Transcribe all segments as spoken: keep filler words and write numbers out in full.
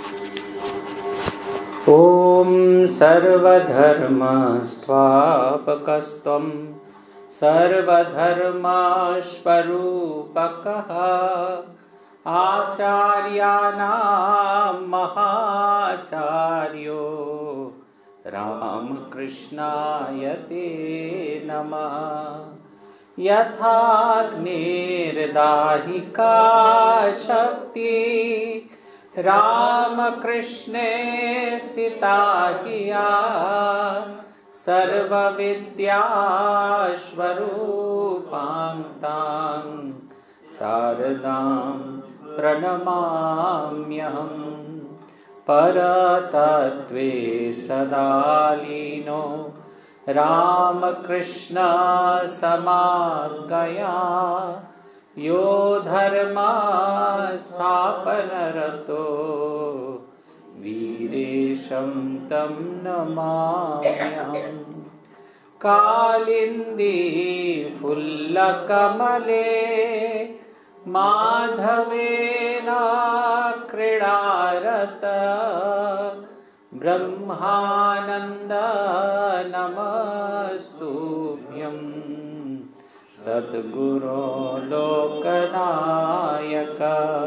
ॐ सर्वधर्मस्त्वापकस्त्वं सर्वधर्मस्वरूपकः आचार्याणां महाचार्यो रामकृष्णाय ते नमः। यथाग्निर्दाहिका शक्ति रामकृष्णे स्थिता हिया सर्वविद्यास्वरूपां तां शारदां प्रणमाम्यहं। परतत्त्वे सदा लीनो रामकृष्ण समाज्ञया यो धर्मा स्थापनरतो वीरेशं तं नमाम्यहम्। कालिंदी फुल्लकमले माधवेन क्रीडारत ब्रह्मानंद नमस्तुभ्यं। सद्गुरो लोकनायक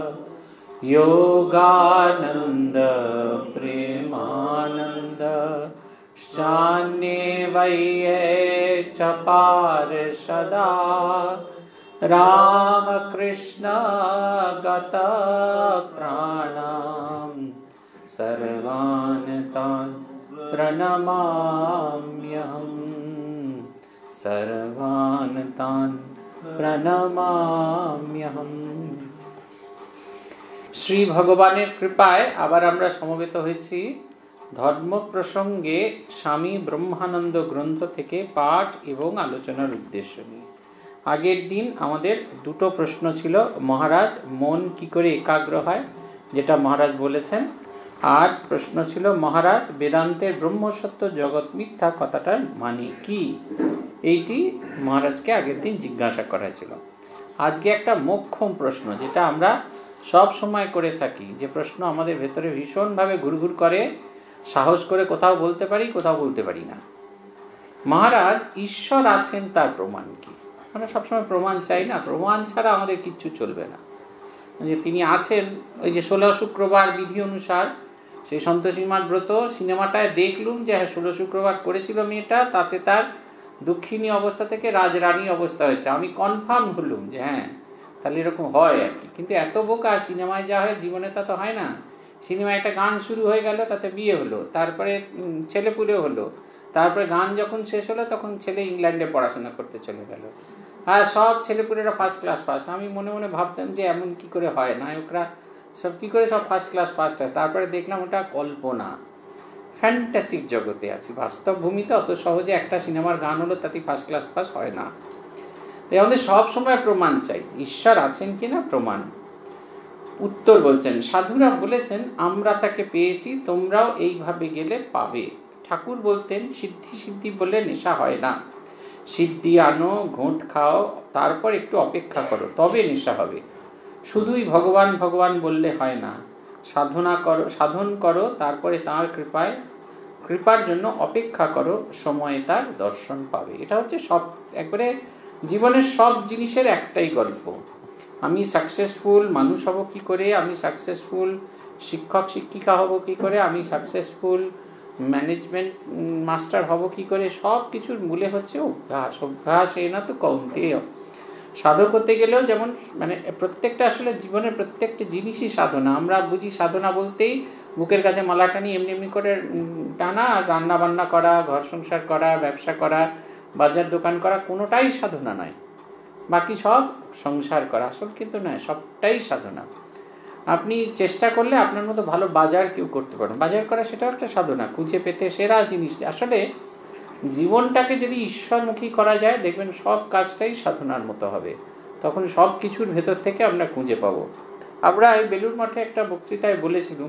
योगानंद प्रेमानंद शान्ये वये च पार्षदा रामकृष्ण गत प्राणां सर्वान् तान् प्रणमाम्यहम्। सर्वान् तान् प्रणमाम्यहम्। শ্রী ভগবানের কৃপায় আবার আমরা সমবেত হয়েছি ধর্ম প্রসঙ্গে স্বামী ব্রহ্মানন্দ গ্রন্থ থেকে পাঠ এবং আলোচনার উদ্দেশ্য নিয়ে। আগের দিন আমাদের দুটো প্রশ্ন ছিল, মহারাজ মন কি করে একাগ্র হয়, যেটা মহারাজ বলেছেন। আজ প্রশ্ন ছিল, মহারাজ বেদান্তের ব্রহ্মসত্য জগৎ মিথ্যা কথাটার মানে কি, এইটি মহারাজকে আগের দিন জিজ্ঞাসা করা ছিল। আজকে একটা মোক্ষম প্রশ্ন, যেটা আমরা সব সময় করে থাকি, যে প্রশ্ন আমাদের ভেতরে ভীষণভাবে ঘুরঘুর করে, সাহস করে কোথাও বলতে পারি, কোথাও বলতে পারি না। মহারাজ ঈশ্বর আছেন তার প্রমাণ কি? আমরা সবসময় প্রমাণ চাই না, প্রমাণ ছাড়া আমাদের কিচ্ছু চলবে না। যে তিনি আছেন, ওই যে ষোলো শুক্রবার বিধি অনুসার সেই সন্তোষী মার ব্রত সিনেমাটায় দেখলুম যে হ্যাঁ ষোলো শুক্রবার করেছিল মেয়েটা, তাতে তার দুঃখিনী অবস্থা থেকে রাজরানী অবস্থা হয়েছে। আমি কনফার্ম হলুম যে হ্যাঁ তাহলে এরকম হয় আর কি। কিন্তু এত বোকা, সিনেমায় যা হয় জীবনে তা তো হয় না। সিনেমায় একটা গান শুরু হয়ে গেল, তাতে বিয়ে হলো, তারপরে ছেলেপুলে হলো, তারপরে গান যখন শেষ হলো তখন ছেলে ইংল্যান্ডে পড়াশোনা করতে চলে গেল, আর সব ছেলেপুলেরা ফার্স্ট ক্লাস ফার্স্ট। আমি মনে মনে ভাবতাম যে এমন কি করে হয়, নায়করা সব কি করে সব ফার্স্ট ক্লাস ফার্স্ট হয়। তারপরে দেখলাম ওটা কল্পনা, ফ্যান্টাসির জগতে আছি। বাস্তব ভূমিতে অত সহজে একটা সিনেমার গান হলো তাতে ফার্স্ট ক্লাস ফার্স্ট হয় না। তাই আমাদের সব সময় প্রমাণ চাই, ঈশ্বর আছেন কিনা প্রমাণ। উত্তর বলছেন, সাধুরা বলেছেন আমরা তাকে পেয়েছি, তোমরাও এইভাবে গেলে পাবে। ঠাকুর বলতেন সিদ্ধি সিদ্ধি বলে নেশা হয় না, সিদ্ধি আনো, ঘোঁট খাও, তারপর একটু অপেক্ষা করো, তবে নেশা হবে। শুধুই ভগবান ভগবান বললে হয় না, সাধনা করো, সাধন করো, তারপরে তাঁর কৃপায় কৃপার জন্য অপেক্ষা করো, সময়ে তার দর্শন পাবে। এটা হচ্ছে সব একবারে জীবনের সব জিনিসের একটাই গল্প। আমি সাকসেসফুল মানুষ হব কি করে, আমি সাকসেসফুল শিক্ষক শিক্ষিকা হব কি করে, আমি সাকসেসফুল ম্যানেজমেন্ট মাস্টার হব কি করে, সব কিছুর মূলে হচ্ছে অভ্যাস। অভ্যাস এই না তো কৌন্তেয়। সাধক হতে গেলেও যেমন মানে প্রত্যেকটা আসলে জীবনের প্রত্যেকটা জিনিসই সাধনা। আমরা বুঝি সাধনা বলতেই বুকের কাছে মালা টানি এমনি এমনি করে টানা, আর রান্না বান্না করা, ঘর সংসার করা, ব্যবসা করা, বাজার দোকান করা, কোনোটাই সাধনা নয়। বাকি সব সংসার করা আসল কিন্তু নয়, সবটাই সাধনা। আপনি চেষ্টা করলে আপনার মতো ভালো বাজার কেউ করতে পারেন, বাজার করা সেটাও একটা সাধনা, খুঁজে পেতে সেরা জিনিস। আসলে জীবনটাকে যদি ঈশ্বরমুখী করা যায়, দেখবেন সব কাজটাই সাধনার মতো হবে। তখন সব কিছুর ভেতর থেকে আমরা খুঁজে পাবো। আমরা এই বেলুড় মঠে একটা বক্তৃতায় বলেছিলাম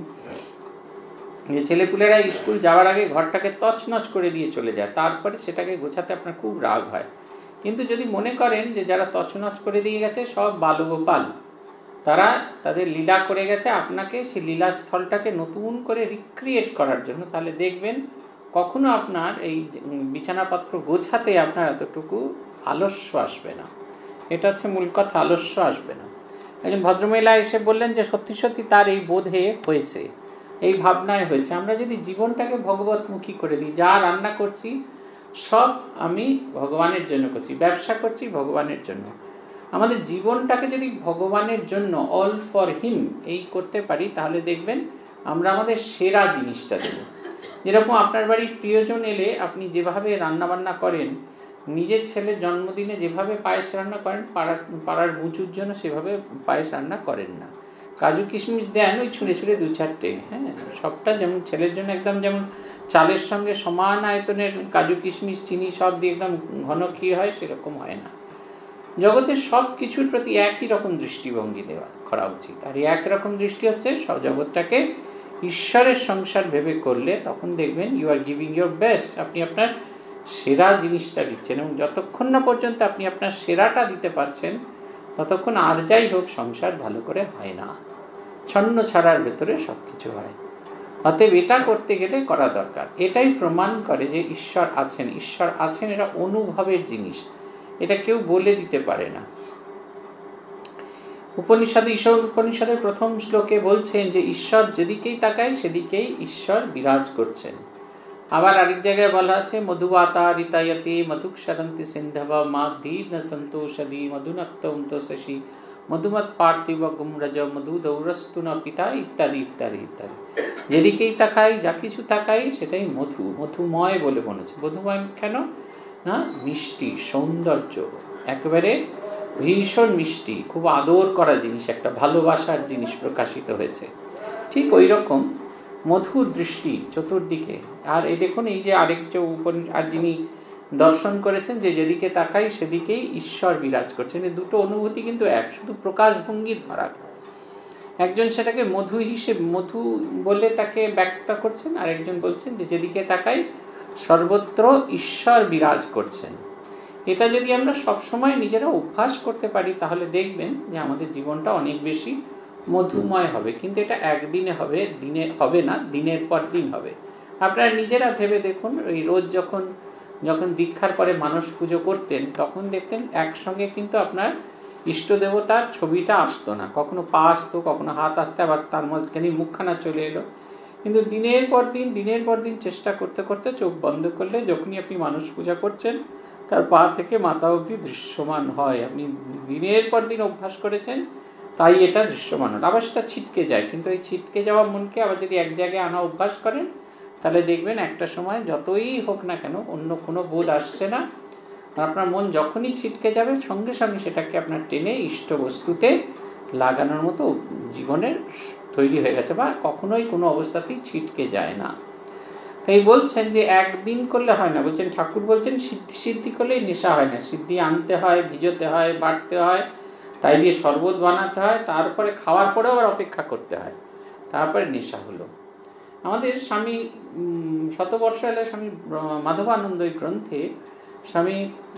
যে ছেলেপুলেরা স্কুল যাওয়ার আগে ঘরটাকে তছনছ করে দিয়ে চলে যায়, তারপরে সেটাকে গোছাতে আপনার খুব রাগ হয়। কিন্তু যদি মনে করেন যে যারা তছনছ করে দিয়ে গেছে সব বালগোপাল, তারা তাদের লীলা করে গেছে আপনাকে সেই লীলাস্থলটাকে নতুন করে রিক্রিয়েট করার জন্য। তাহলে দেখবেন কখনো আপনার এই বিছানাপত্র গোছাতে আপনার এতটুকু আলস্য আসবে না। এটা হচ্ছে মূল কথা, আলস্য আসবে না। একজন ভদ্রমহিলা এসে বললেন যে সত্যি সত্যি তার এই বোধে হয়েছে, এই ভাবনায় হয়েছে। আমরা যদি জীবনটাকে ভগবতমুখী করে দিই, যা রান্না করছি সব আমি ভগবানের জন্য করছি, ব্যবসা করছি ভগবানের জন্য, আমাদের জীবনটাকে যদি ভগবানের জন্য অল ফর হিম এই করতে পারি, তাহলে দেখবেন আমরা আমাদের সেরা জিনিসটা দেব। যেরকম আপনার বাড়ির প্রিয়জন এলে আপনি যেভাবে রান্নাবান্না করেন, নিজের ছেলের জন্মদিনে যেভাবে পায়েস রান্না করেন, পাড়ার পাড়ার মুচুর জন্য সেভাবে পায়েস রান্না করেন না। কাজু কিশমিশ দেন ওই ছুঁড়ে ছুঁড়ে দু চারটে, হ্যাঁ, সবটা যেমন ছেলের জন্য একদম যেমন চালের সঙ্গে সমান আয়তনের কাজু কিশমিশ চিনি সব দিয়ে একদম ঘন ক্ষীর হয়, সেরকম হয় না। জগতের সব কিছুর প্রতি একই রকম দৃষ্টিভঙ্গি দেওয়া করা উচিত। আর এই একরকম দৃষ্টি হচ্ছে সব জগৎটাকে ঈশ্বরের সংসার ভেবে করলে তখন দেখবেন you are giving your best, আপনি আপনার সেরা জিনিসটা দিচ্ছেন। এবং যতক্ষণ না পর্যন্ত আপনি আপনার সেরাটা দিতে পারছেন, ততক্ষণ আর যাই হোক সংসার ভালো করে হয় না, ছন্ন ছাড়ার ভেতরে সব কিছু হয়। অতএব এটা করতে গেলে করা দরকার। এটাই প্রমাণ করে যে ঈশ্বর আছেন। ঈশ্বর আছেন এটা অনুভবের জিনিস, এটা কেউ বলে দিতে পারে না। উপনিষদে ঈশ্বর উপনিষদের প্রথম শ্লোকে বলছেন যে ঈশ্বর যেদিকেই তাকায় সেদিকেই ঈশ্বর বিরাজ করছেন। আবার আরেক জায়গায় বলা আছে মধুবাতা রিতায়তি মধুক্ষরন্তি সিন্ধব মা ধীর ন সন্তোষদি মধুনক্তন্ত শশী মধুমত পার্থিব গুমরজ মধু দৌরস্তু ন পিতা ইত্যাদি ইত্যাদি ইত্যাদি। যেদিকেই তাকাই, যা কিছু তাকাই সেটাই মধু, মধুময় বলে মনে হচ্ছে। মধুময় কেন না? মিষ্টি, সৌন্দর্য, একেবারে ভীষণ মিষ্টি, খুব আদর করা জিনিস, একটা ভালোবাসার জিনিস প্রকাশিত হয়েছে। ঠিক ওই রকম মধুর দৃষ্টি চতুর্দিকে। আর এই দেখুন এই যে আরেক যে আর যিনি দর্শন করেছেন যে যেদিকে তাকাই সেদিকেই ঈশ্বর বিরাজ করছেন, এই দুটো অনুভূতি কিন্তু এক, শুধু প্রকাশভঙ্গির ফারাক। একজন সেটাকে মধু হিসেবে মধু বলে তাকে ব্যক্ত করছেন, আর একজন বলছেন যে যেদিকে তাকাই সর্বত্র ঈশ্বর বিরাজ করছেন। এটা যদি আমরা সবসময় নিজেরা অভ্যাস করতে পারি, তাহলে দেখবেন যে আমাদের জীবনটা অনেক বেশি মধুময় হবে। কিন্তু এটা একদিনে হবে, দিনে হবে না, দিনের পর দিন হবে। আপনারা নিজেরা ভেবে দেখুন, এই রোজ যখন যখন দীক্ষার পরে মানস পুজো করতেন, তখন দেখতেন একসঙ্গে কিন্তু আপনার ইষ্ট দেবতার ছবিটা আসতো না, কখনো পা আসতো, কখনো হাত আসতে, আবার তার মধ্যখানে মুখখানা চলে এলো। কিন্তু দিনের পর দিন দিনের পর দিন চেষ্টা করতে করতে চোখ বন্ধ করলে যখনই আপনি মানস পূজা করছেন, তার পা থেকে মাথা অবধি দৃশ্যমান হয়। আপনি দিনের পর দিন অভ্যাস করেছেন, তাই এটা দৃশ্যমান হয়। আবার সেটা ছিটকে যায়, কিন্তু এই ছিটকে যাওয়া মনকে আবার যদি এক জায়গায় আনা অভ্যাস করেন, তাহলে দেখবেন একটা সময় যতই হোক না কেন অন্য কোনো বোধ আসছে না। আপনার মন যখনই ছিটকে যাবে, সঙ্গে সঙ্গে সেটাকে আপনার টেনে ইষ্ট বস্তুতে লাগানোর মতো জীবনের তৈরি হয়ে গেছে, বা কখনোই কোনো অবস্থাতেই ছিটকে যায় না। তাই বলছেন যে একদিন করলে হয় না, বলছেন ঠাকুর বলছেন সিদ্ধি সিদ্ধি করলেই নেশা হয় না, সিদ্ধি আনতে হয়, ভিজোতে হয়, বাটতে হয়, তাই দিয়ে শরবত বানাতে হয়, তারপরে খাওয়ার পরেও আবার অপেক্ষা করতে হয়, তারপরে নেশা হলো। আমাদের স্বামী শতবর্ষ এলে স্বামী মাধবানন্দ এই গ্রন্থে স্বামী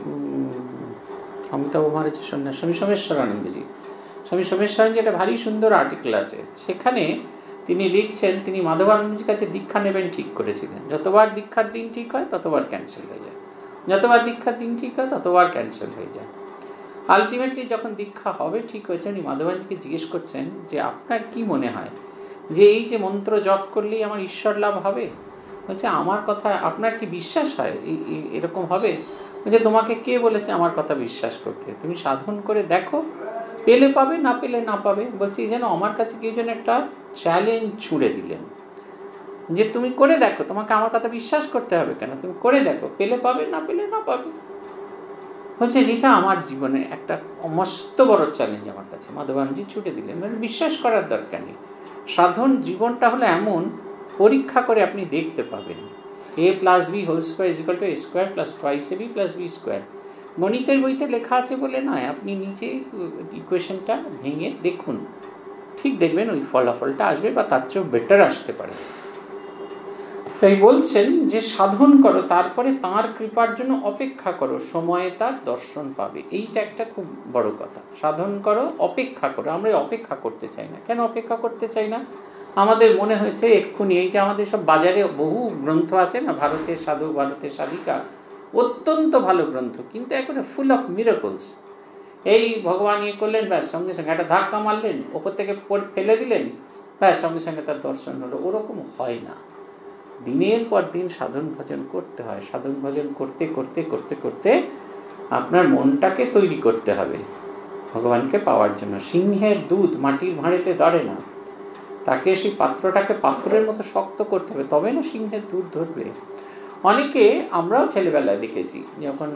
অমিতাভ মহারাজের সন্ন্যাস স্বামী সোমেশ্বরানন্দজি স্বামী সোমেশ্বরানন্দজি একটা ভারী সুন্দর আর্টিকেল আছে, সেখানে তিনি লিখছেন তিনি মাধবানন্দজির কাছে দীক্ষা নেবেন ঠিক করেছিলেন। যতবার দীক্ষার দিন ঠিক হয় ততবার ক্যান্সেল হয়ে যায়, যতবার দীক্ষার দিন ঠিক হয় ততবার ক্যান্সেল হয়ে যায়। আলটিমেটলি যখন দীক্ষা হবে ঠিক হয়েছে, উনি মাধবানন্দজিকে জিজ্ঞেস করছেন যে আপনার কি মনে হয় যে এই যে মন্ত্র জপ করলেই আমার ঈশ্বর লাভ হবে? বলছে আমার কথা আপনার কি বিশ্বাস হয় এরকম হবে? বলছে তোমাকে কে বলেছে আমার কথা বিশ্বাস করতে? তুমি সাধন করে দেখো, পেলে পাবে, না পেলে না পাবে। বলছি যেন আমার কাছে কেউ যেন একটা চ্যালেঞ্জ ছুড়ে দিলেন যে তুমি করে দেখো, তোমাকে আমার কথা বিশ্বাস করতে হবে কেন, তুমি করে দেখো, পেলে পাবে, না পেলে না পাবে। বলছে এটা আমার জীবনের একটা মস্ত বড় চ্যালেঞ্জ আমার কাছে মাধবানন্দজি ছুটে দিলেন। মানে বিশ্বাস করার দরকার নেই, সাধন জীবনটা হলো এমন, পরীক্ষা করে আপনি দেখতে পাবেন। A plus B whole square is equal to A square plus twice A B plus B square. গণিতের বইতে লেখা আছে বলে নয়, আপনি নিজে ইকুয়েশনটা ভেঙে দেখুন, ঠিক দেখবেন ওই ফলাফলটা আসবে, বা তার চেয়েও বেটার আসতে পারে। তো তাই বলছেন যে সাধন করো, তারপরে তাঁর কৃপার জন্য অপেক্ষা করো, সময়ে তার দর্শন পাবে। এইটা একটা খুব বড় কথা। সাধন করো, অপেক্ষা করো। আমরা অপেক্ষা করতে চাই না। কেন অপেক্ষা করতে চাই না? আমাদের মনে হয়েছে এক্ষুনি, এই যে আমাদের সব বাজারে বহু গ্রন্থ আছে না, ভারতের সাধু, ভারতের সাধিকা, অত্যন্ত ভালো গ্রন্থ, কিন্তু এখন ফুল অফ মিরাকলস। এই ভগবান ইয়ে করলেন, ব্যাস সঙ্গে সঙ্গে একটা ধাক্কা মারলেন, ওপর থেকে ফেলে দিলেন, ব্যাস সঙ্গে সঙ্গে তার দর্শন হলো। ওরকম হয় না। দিনের পর দিন সাধন ভজন করতে হয়। সাধন ভজন করতে করতে করতে করতে আপনার মনটাকে তৈরি করতে হবে ভগবানকে পাওয়ার জন্য। সিংহের দুধ মাটির ভাঁড়েতে ধরে না, তাকে সেই পাত্রটাকে পাথরের মতো শক্ত করতে হবে, তবে না সিংহের দুধ ধরবে। অনেকে আমরাও ছেলেবেলায় দেখেছি, যখন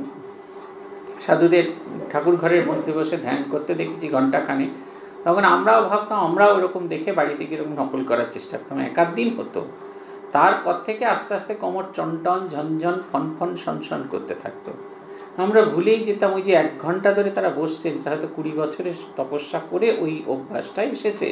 সাধুদের ঠাকুর ঘরের মধ্যে বসে ধ্যান করতে দেখেছি ঘণ্টাখানে, তখন আমরাও ভাবতাম আমরাও ওরকম দেখে বাড়িতে গিয়ে এরকম নকল করার চেষ্টা করতাম। একাধ দিন হতো, তারপর থেকে আস্তে আস্তে কোমর টনটন ঝনঝন ফনফন সনসন করতে থাকতো। আমরা ভুলেই যেতাম ওই যে এক ঘন্টা ধরে তারা বসছেন, হয়তো কুড়ি বছরের তপস্যা করে ওই অভ্যাসটা এসেছে।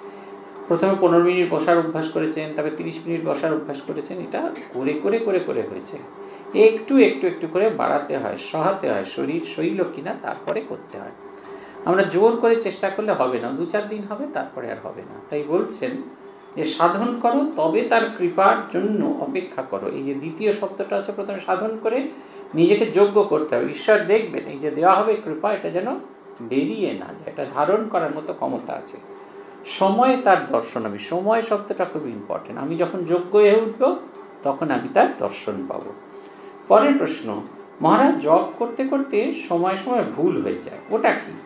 প্রথমে পনেরো মিনিট বসার অভ্যাস করেছেন, তারপরে তিরিশ মিনিট বসার অভ্যাস করেছেন। এটা করে করে করে করে হয়েছে। একটু একটু একটু করে বাড়াতে হয়, সহাতে হয়, শরীর শৈল কিনা তারপরে করতে হয়। আমরা জোর করে চেষ্টা করলে হবে না, দু চার দিন হবে, তারপরে আর হবে না। তাই বলছেন যে সাধন করো, তবে তার কৃপার জন্য অপেক্ষা করো। এই যে দ্বিতীয় শব্দটা হচ্ছে, প্রথমে সাধন করে নিজেকে যোগ্য করতে হবে। ঈশ্বর দেখবেন এই যে দেওয়া হবে কৃপা, এটা যেন বেরিয়ে না যায়, এটা ধারণ করার মতো ক্ষমতা আছে। সময়ে তার দর্শন হবে। সময় শব্দটা খুব ইম্পর্টেন্ট। আমি যখন যোগ্য হয়ে উঠব, তখন আমি তার দর্শন পাবো। পরের প্রশ্ন, মহারাজ জপ করতে করতে সময় সময় ভুল হয়ে যায়, ওটা কি?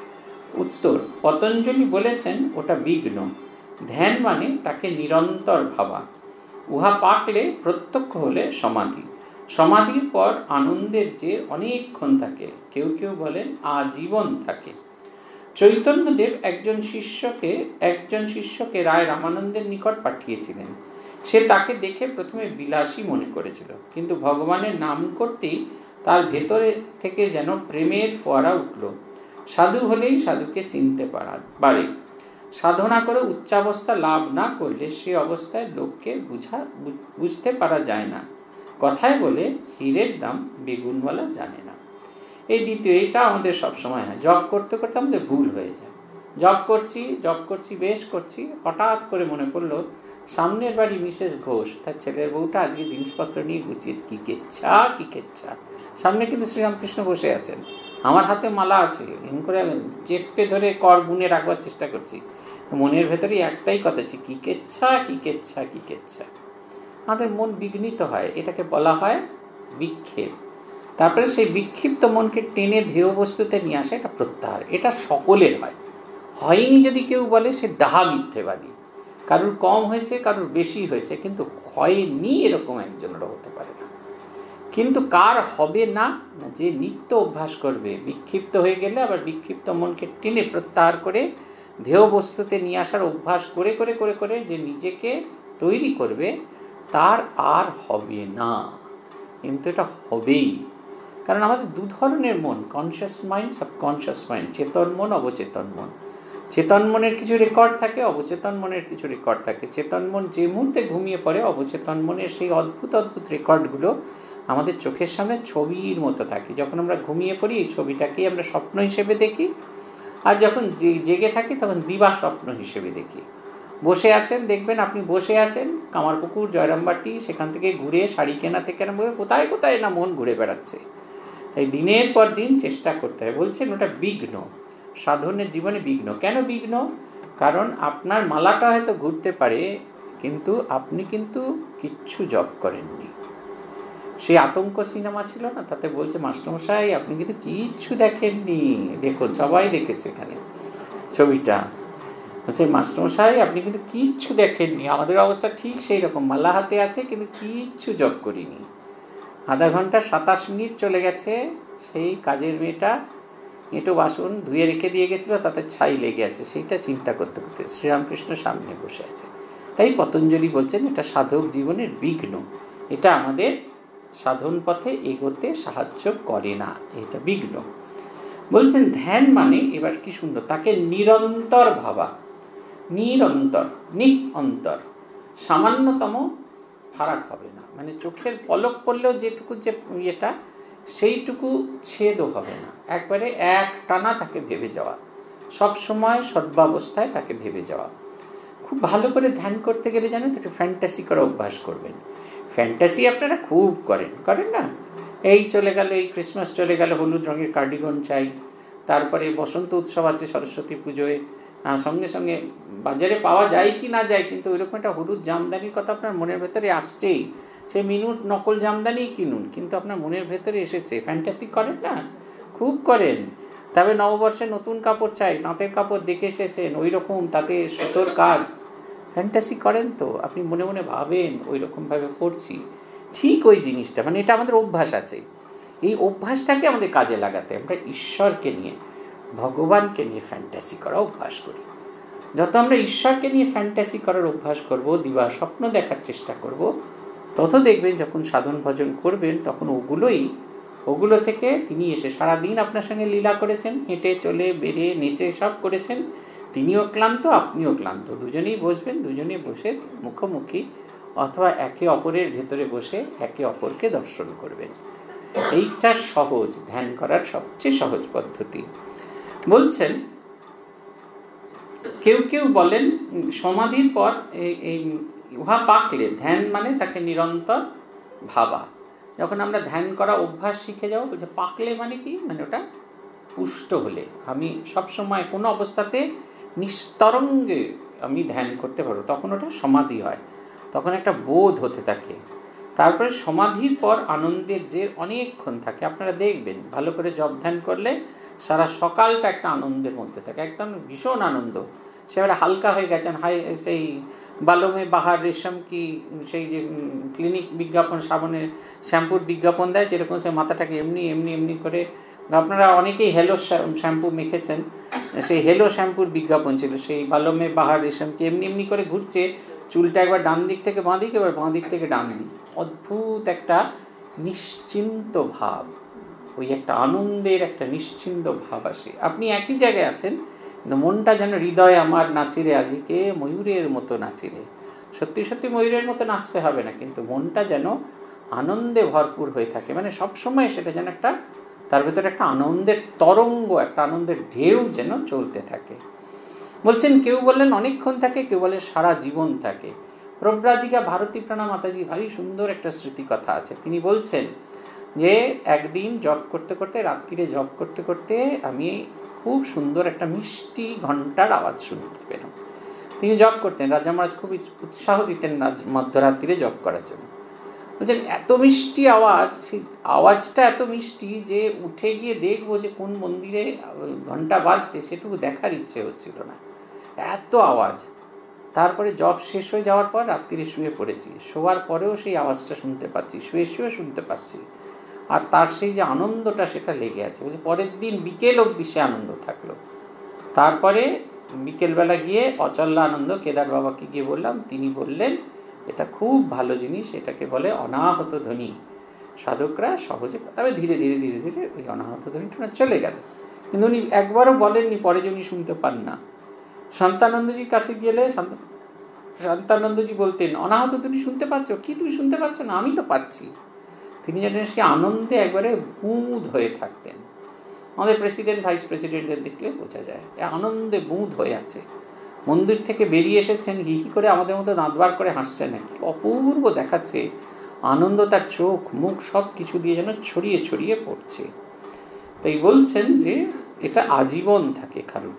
উত্তর, পতঞ্জলি বলেছেন ওটা বিঘ্ন। ধ্যান মানে তাকে নিরন্তর ভাবা। উহা পাকলে প্রত্যক্ষ হলে সমাধি। সমাধির পর আনন্দের যে অনেকক্ষণ থাকে, কেউ কেউ বলেন আজীবন থাকে। চৈতন্যদেব একজন শিষ্যকে একজন শিষ্যকে রায় রামানন্দের নিকট পাঠিয়েছিলেন। সে তাকে দেখে প্রথমে বিলাসী মনে করেছিল, কিন্তু ভগবানের নাম করতেই তার ভেতরে থেকে যেন প্রেমের ফোয়ারা উঠল। সাধু হলেই সাধুকে চিনতে পারা পারে। সাধনা করে উচ্চাবস্থা লাভ না করলে সে অবস্থায় লোককে বুঝা বুঝতে পারা যায় না। কথায় বলে হীরের দাম বেগুনওয়ালা জানে না। এই দ্বিতীয়, এটা আমাদের সবসময় হয়। জব করতে করতে আমাদের ভুল হয়ে যায়। জব করছি জব করছি বেশ করছি, হঠাৎ করে মনে পড়লো সামনের বাড়ি মিসেস ঘোষ, তার ছেলের বউটা আজকে জিনিসপত্র নিয়ে গুছিয়ে, কি কেচ্ছা কি কেচ্ছা। সামনে কিন্তু শ্রীরামকৃষ্ণ বসে আছেন, আমার হাতে মালা আছে, এমন করে চেপে ধরে কর গুনে রাখবার চেষ্টা করছি। মনের ভেতরে একটাই কথা আছে, কি কেচ্ছা কি কেচ্ছা কি কেচ্ছা। আমাদের মন বিঘ্নিত হয়, এটাকে বলা হয় বিক্ষেপ। তারপরে সেই বিক্ষিপ্ত মনকে টেনে ধ্যেয় বস্তুতে নিয়ে আসা, এটা প্রত্যাহার। এটা সকলের হয়। হয়নি যদি কেউ বলে, সে ডাহা মিথ্যেবাদী। কারুর কম হয়েছে, কারুর বেশি হয়েছে, কিন্তু হয়নি এরকম একজনেরও হতে পারে না। কিন্তু কার হবে না? যে নিত্য অভ্যাস করবে, বিক্ষিপ্ত হয়ে গেলে আবার বিক্ষিপ্ত মনকে টেনে প্রত্যাহার করে ধ্যেয় বস্তুতে নিয়ে আসার অভ্যাস করে করে করে করে যে নিজেকে তৈরি করবে, তার আর হবে না। কিন্তু এটা হবেই। কারণ আমাদের দু ধরনের মন, কনসিয়াস মাইন্ড, সাবকনসিয়াস মাইন্ড, চেতন মন, অবচেতন মন। চেতন মনের কিছু রেকর্ড থাকে, অবচেতন মনের কিছু রেকর্ড থাকে। চেতন মন যে মুহূর্তে ঘুমিয়ে পড়ে, অবচেতন মনের সেই অদ্ভুত অদ্ভুত রেকর্ডগুলো আমাদের চোখের সামনে ছবির মতো থাকে। যখন আমরা ঘুমিয়ে পড়ি, এই ছবিটাকেই আমরা স্বপ্ন হিসেবে দেখি, আর যখন জেগে থাকি তখন দিবা স্বপ্ন হিসেবে দেখি। বসে আছেন, দেখবেন আপনি বসে আছেন কামারপুকুর, জয়রামবাটি, সেখান থেকে ঘুরে শাড়ি কেনা থেকে আরম্ভ করে কোথায় কোথায় না মন ঘুরে বেড়াচ্ছে। তাই দিনের পর দিন চেষ্টা করতে হয়। বলছেন ওটা বিঘ্ন, সাধনের জীবনে বিঘ্ন। কেন বিঘ্ন? কারণ আপনার মালাটা হয়তো ঘুরতে পারে, কিন্তু আপনি কিন্তু কিচ্ছু জব করেননি। সেই আতঙ্ক সিনেমা ছিল না, তাতে বলছে মাস্টারমশাই আপনি কিন্তু কিচ্ছু দেখেননি। দেখুন, সবাই দেখেছে এখানে ছবিটা। বলছে মাস্টারমশাই আপনি কিন্তু কিচ্ছু দেখেননি। আমাদের অবস্থা ঠিক সেই রকম, মালা হাতে আছে কিন্তু কিচ্ছু জব করিনি। আধা ঘন্টা সাতাশ মিনিট চলে গেছে, সেই কাজের মেয়েটা এঁটো বাসন ধুয়ে রেখে দিয়ে গেছিলো, তাতে ছাই লেগে আছে, সেইটা চিন্তা করতে করতে শ্রীরামকৃষ্ণ সামনে বসে আছে। তাই পতঞ্জলি বলছেন এটা সাধক জীবনের বিঘ্ন, এটা আমাদের সাধন পথে এগোতে সাহায্য করে না, এটা বিঘ্ন। বলছেন ধ্যান মানে, এবার কি সুন্দর, তাকে নিরন্তর ভাবা। নিরন্তর, নিঃ অন্তর, সামান্যতম ফারাক হবে না, মানে চোখের পলক পড়লেও যেটুকু যে ইয়েটা সেইটুকু ছেদও হবে না, একবারে এক টানা তাকে ভেবে যাওয়া, সব সময় সর্বাবস্থায় তাকে ভেবে যাওয়া। খুব ভালো করে ধ্যান করতে গেলে জানেন তো একটু ফ্যান্টাসি করা অভ্যাস করবেন। ফ্যান্টাসি আপনারা খুব করেন করেন না, এই চলে গেল, এই ক্রিসমাস চলে গেল, হলুদ রঙের কার্ডিগন চাই, তারপরে বসন্ত উৎসব আছে সরস্বতী পুজোয়, সঙ্গে সঙ্গে বাজারে পাওয়া যায় কি না যায়, কিন্তু ওইরকম একটা হলুদ জামদানির কথা আপনার মনের ভেতরে আসছেই, সে মিনুট নকল জামদানি কিনুন, কিন্তু আপনার মনের ভেতরে এসেছে। ফ্যান্টাসি করেন না, খুব করেন। তবে নববর্ষে নতুন কাপড় চাই, তাঁতের কাপড় দেখে এসেছেন ওই রকম, তাতে সুতোর কাজ, ফ্যান্টাসি করেন তো, আপনি মনে মনে ভাবেন ওই রকমভাবে করছি, ঠিক ওই জিনিসটা, মানে এটা আমাদের অভ্যাস আছে। এই অভ্যাসটাকে আমাদের কাজে লাগাতে আমরা ঈশ্বরকে নিয়ে, ভগবানকে নিয়ে ফ্যান্টাসি করা অভ্যাস করি। যত আমরা ঈশ্বরকে নিয়ে ফ্যান্টাসি করার অভ্যাস করব, দিবা স্বপ্ন দেখার চেষ্টা করব, তত দেখবেন যখন সাধন ভজন করবেন তখন ওগুলোই ওগুলো থেকে তিনি এসে সারাদিন আপনার সঙ্গে লীলা করেছেন, হেঁটে চলে বেড়ে নেচে সব করেছেন, তিনিও ক্লান্ত আপনিও ক্লান্ত, দুজনেই বসবেন, দুজনে বসে মুখোমুখি অথবা একে অপরের ভেতরে বসে একে অপরকে দর্শন করবেন। এইটা সহজ, ধ্যান করার সবচেয়ে সহজ পদ্ধতি। বলছেন কেউ কেউ বলেন সমাধির পর এই উহা পাকলে, ধ্যান মানে তাকে নিরন্তর ভাবা, যখন আমরা ধ্যান করা অভ্যাস শিখে যাবো, বলছে পাকলে মানে কি, মানে ওটা পুষ্ট হলে, আমি সবসময় কোনো অবস্থাতে নিস্তরঙ্গে আমি ধ্যান করতে পারবো, তখন ওটা সমাধি হয়, তখন একটা বোধ হতে থাকে। তারপরে সমাধির পর আনন্দের যে অনেকক্ষণ থাকে, আপনারা দেখবেন ভালো করে জপ ধ্যান করলে সারা সকালটা একটা আনন্দের মধ্যে থাকে, একদম ভীষণ আনন্দ। সেবারে হালকা হয়ে গেছেন, হাই সেই বালমে বাহার রেশম কি সেই যে ক্লিনিক বিজ্ঞাপন, সাবানের শ্যাম্পুর বিজ্ঞাপন দেয়, যেরকম সে মাথাটাকে এমনি এমনি এমনি করে, আপনারা অনেকেই হেলো শ্যাম্পু মেখেছেন, সেই হেলো শ্যাম্পুর বিজ্ঞাপন ছিল, সেই বালমে বাহার রেশম কি এমনি এমনি করে ঘুরছে, চুলটা একবার ডান দিক থেকে বাঁ দিক, এবার বাঁ দিক থেকে ডান দিক, অদ্ভুত একটা নিশ্চিন্ত ভাব, ওই একটা আনন্দের একটা নিশ্চিন্ত ভাব আসে। আপনি একই জায়গায় আছেন কিন্তু মনটা যেন হৃদয় আমার নাচিরে আজিকে ময়ূরের মতো নাচিরে, সত্যি সত্যি ময়ূরের মতো নাচতে হবে না, কিন্তু মনটা যেন আনন্দে ভরপুর হয়ে থাকে, মানে সবসময় সেটা যেন একটা, তার ভেতরে একটা আনন্দের তরঙ্গ, একটা আনন্দের ঢেউ যেন চলতে থাকে। বলছেন কেউ বললেন অনেকক্ষণ থাকে, কেউ বলে সারা জীবন থাকে। প্রব্রাজিকা ভারতী প্রাণা মাতাজি ভারী সুন্দর একটা স্মৃতি কথা আছে, তিনি বলছেন যে একদিন জপ করতে করতে, রাত্রিরে জপ করতে করতে আমি খুব সুন্দর একটা মিষ্টি ঘন্টার আওয়াজ শুনতে পেলাম। তিনি জপ করতেন, রাজা মহারাজ খুব উৎসাহ দিতেন মধ্যরাত্রিরে জপ করার জন্য। বলছেন এত মিষ্টি আওয়াজ, সেই আওয়াজটা এত মিষ্টি যে উঠে গিয়ে দেখবো যে কোন মন্দিরে ঘন্টা বাজছে সেটুকু দেখার ইচ্ছে হচ্ছিল না, এত আওয়াজ। তারপরে জপ শেষ হয়ে যাওয়ার পর রাত্রিরে শুয়ে পড়েছি, শোয়ার পরেও সেই আওয়াজটা শুনতে পাচ্ছি, শুয়ে শুয়ে শুনতে পাচ্ছি, আর তার সেই যে আনন্দটা সেটা লেগে আছে। বলছে পরের দিন বিকেল অবধি সে আনন্দ থাকলো। তারপরে বিকেলবেলা গিয়ে অচল্লা আনন্দ কেদার বাবাকে গিয়ে বললাম, তিনি বললেন এটা খুব ভালো জিনিস, এটাকে বলে অনাহত ধ্বনি, সাধকরা সহজে, তবে ধীরে ধীরে ধীরে ধীরে ওই অনাহত ধ্বনিটা চলে গেল, কিন্তু উনি একবারও বলেননি পরে যে উনি শুনতে পান না। শান্তানন্দজির কাছে গেলে শান্তানন্দজি বলতেন অনাহত তুমি শুনতে পাচ্ছ কি, তুমি শুনতে পাচ্ছ না, আমি তো পাচ্ছি। তিনি যেন সে আনন্দে একবারে বুঁদ হয়ে থাকতেন। আমাদের প্রেসিডেন্ট ভাইস প্রেসিডেন্টের দেখলে বোঝা যায় আনন্দে বুঁদ হয়ে আছে, মন্দির থেকে বেরিয়ে এসেছেন, হি হি করে আমাদের মতো দাঁত বার করে হাসছেন, নাকি অপূর্ব দেখাচ্ছে, আনন্দ তার চোখ মুখ সব কিছু দিয়ে যেন ছড়িয়ে ছড়িয়ে পড়ছে। তাই বলছেন যে এটা আজীবন থাকে কারণ।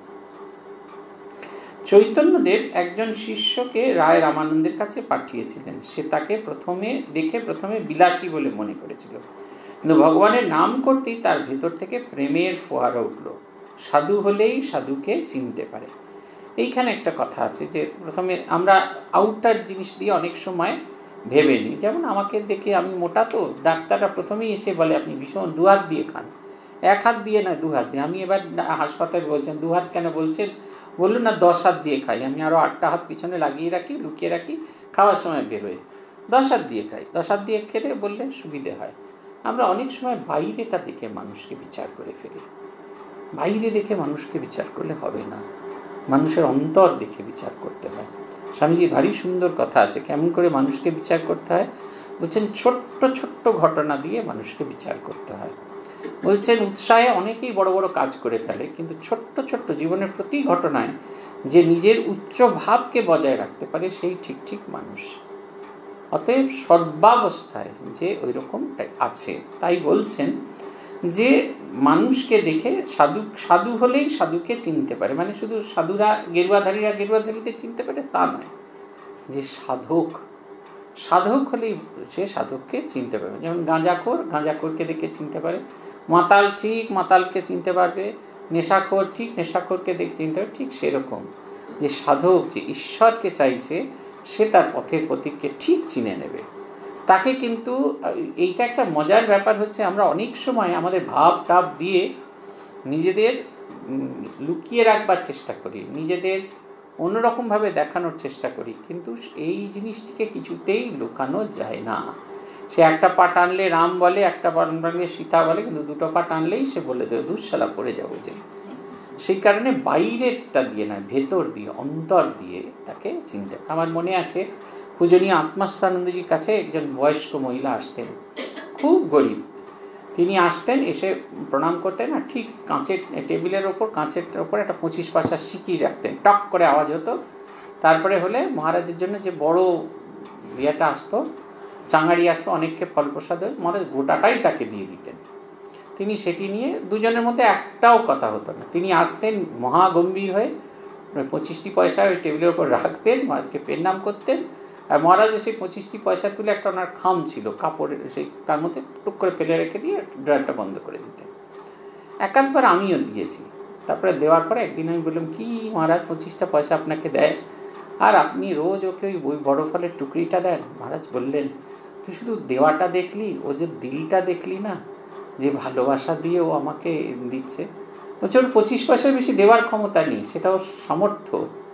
চৈতন্যদেব একজন শিষ্যকে রায় রামানন্দের কাছে পাঠিয়েছিলেন, সে তাকে প্রথমে দেখে প্রথমে বিলাসী বলে মনে করেছিল, কিন্তু ভগবানের নাম করতেই তার ভেতর থেকে প্রেমের ফোয়ারা উঠল, সাধু হলেই সাধুকে চিনতে পারে। এইখানে একটা কথা আছে যে প্রথমে আমরা আউটার জিনিস দিয়ে অনেক সময় ভেবে নিই, যেমন আমাকে দেখে আমি মোটা, তো ডাক্তাররা প্রথমেই এসে বলে আপনি ভীষণ দু হাত দিয়ে খান, এক হাত দিয়ে না দু হাত দিয়ে। আমি এবার হাসপাতালে বলছেন দু হাত কেন বলছেন, বলুন না দশ হাত দিয়ে খাই, আমি আরও আটটা হাত পিছনে লাগিয়ে রাখি, লুকিয়ে রাখি, খাওয়ার সময় বেরোয়, দশ হাত দিয়ে খাই, দশ হাত দিয়ে খেলে বললে সুবিধে হয়। আমরা অনেক সময় বাইরেটা দেখে মানুষকে বিচার করে ফেলি, বাইরে দেখে মানুষকে বিচার করলে হবে না, মানুষের অন্তর দেখে বিচার করতে হয়। স্বামীজি ভারী সুন্দর কথা আছে, কেমন করে মানুষকে বিচার করতে হয়। বলছেন ছোট্ট ছোট্ট ঘটনা দিয়ে মানুষকে বিচার করতে হয়। বলছেন উৎসাহে অনেকেই বড় বড় কাজ করে ফেলে, কিন্তু ছোট্ট ছোট্ট জীবনের প্রতি ঘটনায় যে নিজের উচ্চ ভাবকে বজায় রাখতে পারে সেই ঠিক ঠিক মানুষ। অতএব সর্বাবস্থায় যে ওই রকমটাই আছে। তাই বলছেন যে মানুষকে দেখে সাধু সাধু হলেই সাধুকে চিনতে পারে, মানে শুধু সাধুরা গেরুয়াধারীরা গেরুয়াধারীদের চিনতে পারে তা নয়, যে সাধক সাধক হলেই সে সাধককে চিনতে পারবে। যেমন গাঁজাখোর গাঁজাখোরকে দেখে চিনতে পারে, মাতাল ঠিক মাতালকে চিনতে পারবে, নেশাখোর ঠিক নেশাখোরকে দেখে চিনতে পারবে। ঠিক সেরকম যে সাধক যে ঈশ্বরকে চাইছে সে তার পথের প্রতীককে ঠিক চিনে নেবে। তাকে কিন্তু এইটা একটা মজার ব্যাপার হচ্ছে, আমরা অনেক সময় আমাদের ভাব টাব দিয়ে নিজেদের লুকিয়ে রাখবার চেষ্টা করি, নিজেদের অন্যরকমভাবে দেখানোর চেষ্টা করি, কিন্তু এই জিনিসটিকে কিছুতেই লুকানো যায় না। সে একটা পা টানলে রাম বলে, একটা পা টানলে সীতা বলে, কিন্তু দুটো পা টানলেই সে বলে দেবে দুঃশালা পড়ে যাবো যে। সেই কারণে বাইরেরটা দিয়ে না, ভেতর দিয়ে অন্তর দিয়ে তাকে চিনতে। আমার মনে আছে পূজনীয় আত্মাস্থানন্দজির কাছে একজন বয়স্ক মহিলা আসতেন, খুব গরিব। তিনি আসতেন, এসে প্রণাম করতেন, আর ঠিক কাঁচের টেবিলের ওপর কাঁচের ওপর একটা পঁচিশ পয়সা সিকি রাখতেন, টক করে আওয়াজ হতো। তারপরে হলে মহারাজের জন্য যে বড় ইয়েটা আসতো, চাঙাড়ি আসতো, অনেককে ফল প্রসাদ, মহারাজ গোটাটাই তাকে দিয়ে দিতেন। তিনি সেটি নিয়ে দুজনের মধ্যে একটাও কথা হতো না। তিনি আসতেন মহাগম্ভীর হয়ে, পঁচিশটি পয়সা ওই টেবিলের ওপর রাখতেন, মহারাজকে পেন্নাম করতেন, আর মহারাজ সেই পঁচিশটি পয়সা তুলে একটা ওনার খাম ছিল কাপড়ের, সেই তার মধ্যে টুক করে ফেলে রেখে দিয়ে ড্রয়ারটা বন্ধ করে দিতেন। একাধবার আমিও দিয়েছি। তারপরে দেওয়ার পরে একদিন আমি বললাম, কি মহারাজ পঁচিশটা পয়সা আপনাকে দেয় আর আপনি রোজ ওকে ওই বড় ফলের টুকরিটা দেন? মহারাজ বললেন, তুই শুধু দেওয়াটা দেখলি, ও যে দিলটা দেখলি না, যে ভালোবাসা দিয়ে ও আমাকে দিচ্ছে। বলছে ওর পঁচিশ পয়সার বেশি দেওয়ার ক্ষমতা নেই, সেটা ওর সামর্থ্য,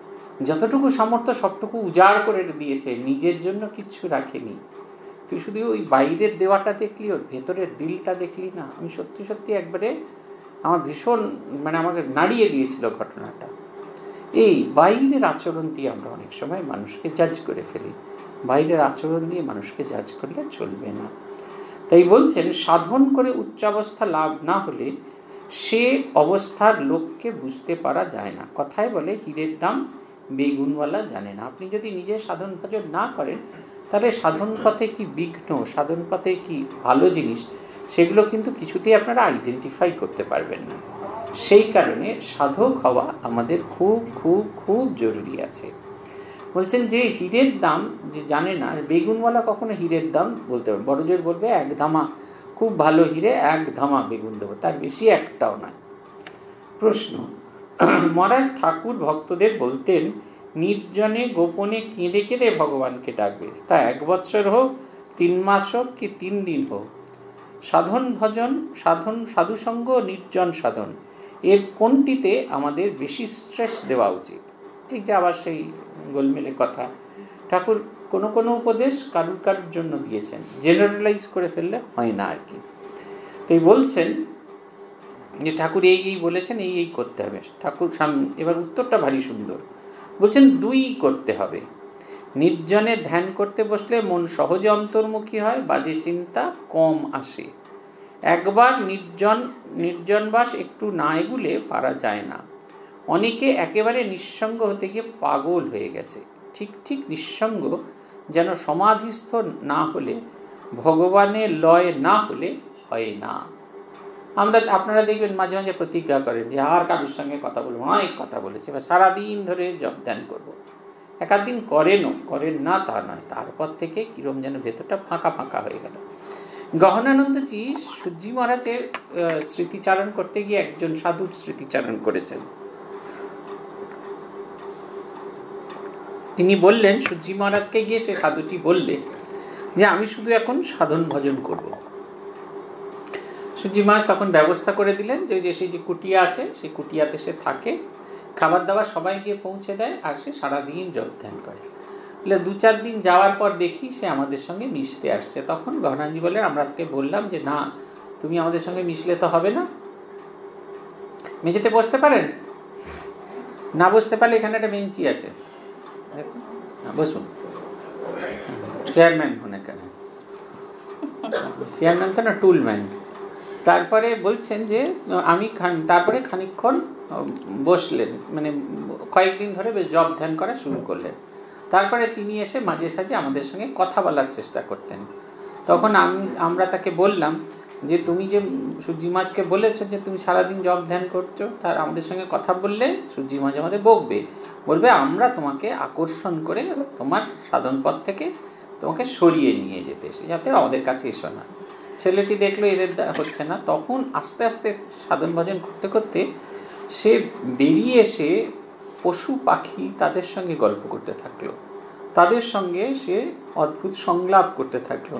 যতটুকু সামর্থ্য সবটুকু উজাড় করে দিয়েছে, নিজের জন্য কিচ্ছু রাখেনি। তুই শুধু ওই বাইরের দেওয়াটা দেখলি, ওর ভেতরের দিলটা দেখলি না। আমি সত্যি সত্যি একবারে আমার ভীষণ মানে আমাকে নাড়িয়ে দিয়েছিল ঘটনাটা। এই বাইরের আচরণ দিয়ে আমরা অনেক সময় মানুষকে জাজ করে ফেলি, বাইরের আচরণ দিয়ে মানুষকে জাজ করলে চলবে না। তাই বলছেন সাধন করে উচ্চাবস্থা লাভ না হলে সে অবস্থার লোককে বুঝতে পারা যায় না। কথায় বলে হীরের দাম বেগুনওয়ালা জানে না। আপনি যদি নিজে সাধন ভজন না করেন, তাহলে সাধন পথে কি বিঘ্ন, সাধন পথে কি ভালো জিনিস, সেগুলো কিন্তু কিছুতেই আপনারা আইডেন্টিফাই করতে পারবেন না। সেই কারণে সাধক হওয়া আমাদের খুব খুব খুব জরুরি আছে। বলছেন যে হীরের দাম যে জানে না, বেগুনওয়ালা কখনো হীরের দাম বলতে পারবে, বড় জোর বলবে এক ধামা খুব ভালো হিরে, এক ধামা বেগুন দেবো, তার বেশি একটাও নয়। প্রশ্ন, মহারাজ ঠাকুর ভক্তদের বলতেন নির্জনে গোপনে কেঁদে কেঁদে ভগবানকে ডাকবে, তা এক বৎসর হোক, তিন মাস হোক কি তিন দিন হোক। সাধন ভজন সাধন সাধুসঙ্গ নির্জন সাধন, এর কোনটিতে আমাদের বেশি স্ট্রেস দেওয়া উচিত? এই যে আবার সেই গোলমেলের কথা। ঠাকুর কোনো কোনো উপদেশ কারুর কারুর জন্য দিয়েছেন, জেনারেলাইজ করে ফেললে হয় না আর কি। তাই বলছেন যে ঠাকুর এই এই বলেছেন, এই এই করতে হবে। ঠাকুর এবার উত্তরটা ভারী সুন্দর, বলছেন দুই করতে হবে। নির্জনে ধ্যান করতে বসলে মন সহজে অন্তর্মুখী হয়, বাজে চিন্তা কম আসে। একবার নির্জন নির্জনবাস একটু না এগুলে পারা যায় না। অনেকে একেবারে নিঃসঙ্গ হতে গিয়ে পাগল হয়ে গেছে। ঠিক ঠিক নিঃসঙ্গ যেন সমাধিস্থ না হলে, ভগবানের লয় না হলে হয় না। আমরা আপনারা দেখবেন মাঝে মাঝে প্রতিজ্ঞা করেন যে আর কারোর সঙ্গে কথা বলবো, অনেক কথা বলেছে, এবার সারাদিন ধরে জপ ধ্যান করবো। এক আধ দিন করেনও, করেন না তা নয়, তারপর থেকে কিরম যেন ভেতরটা ফাঁকা ফাঁকা হয়ে গেল। গহনানন্দজি সূর্যি মহারাজের স্মৃতিচারণ করতে গিয়ে একজন সাধুর স্মৃতিচারণ করেছেন। তিনি বললেন, সূর্যি মহারাজকে গিয়ে সে সাধুটি বললে যে আমি শুধু এখন সাধন ভজন করব। সূর্যি মহারাজ তখন ব্যবস্থা করে দিলেন যে যে সেই যে কুটিয়া আছে, সেই কুটিয়াতে সে থাকে, খাবার দাবার সবাই গিয়ে পৌঁছে দেয়, আর সে সারাদিন জপ ধ্যান করে। বলে দু চার দিন যাওয়ার পর দেখি সে আমাদের সঙ্গে মিশতে আসছে। তখন গহনানন্দজি বলে, আমরা তাকে বললাম যে না, তুমি আমাদের সঙ্গে মিশলে তো হবে না, মেঝেতে বসতে পারেন না, বসতে পারলে এখানে একটা বেঞ্চি আছে, দেখুন বসুন, চেয়ারম্যান হন কেন, চেয়ারম্যান তো না, টুলম্যান। তারপরে বলছেন যে আমি খান তারপরে খানিকক্ষণ বসলেন, মানে কয়েকদিন ধরে বেশ জপ ধ্যান করা শুরু করলেন। তারপরে তিনি এসে মাঝে সাঝে আমাদের সঙ্গে কথা বলার চেষ্টা করতেন। তখন আমি আমরা তাকে বললাম যে তুমি যে সূর্যি মাঝকে বলেছো যে তুমি সারাদিন জপ ধ্যান করছো, তার আমাদের সঙ্গে কথা বললে সূর্যি মাঝ আমাদের বকবে, বলবে আমরা তোমাকে আকর্ষণ করে তোমার সাধন পথ থেকে তোমাকে সরিয়ে নিয়ে যেতে, যাতে আমাদের কাছে এসো না। ছেলেটি দেখলো এদের হচ্ছে না, তখন আস্তে আস্তে সাধন ভজন করতে করতে সে বেরিয়ে এসে পশু পাখি তাদের সঙ্গে গল্প করতে থাকলো, তাদের সঙ্গে সে অদ্ভুত সংলাপ করতে থাকলো,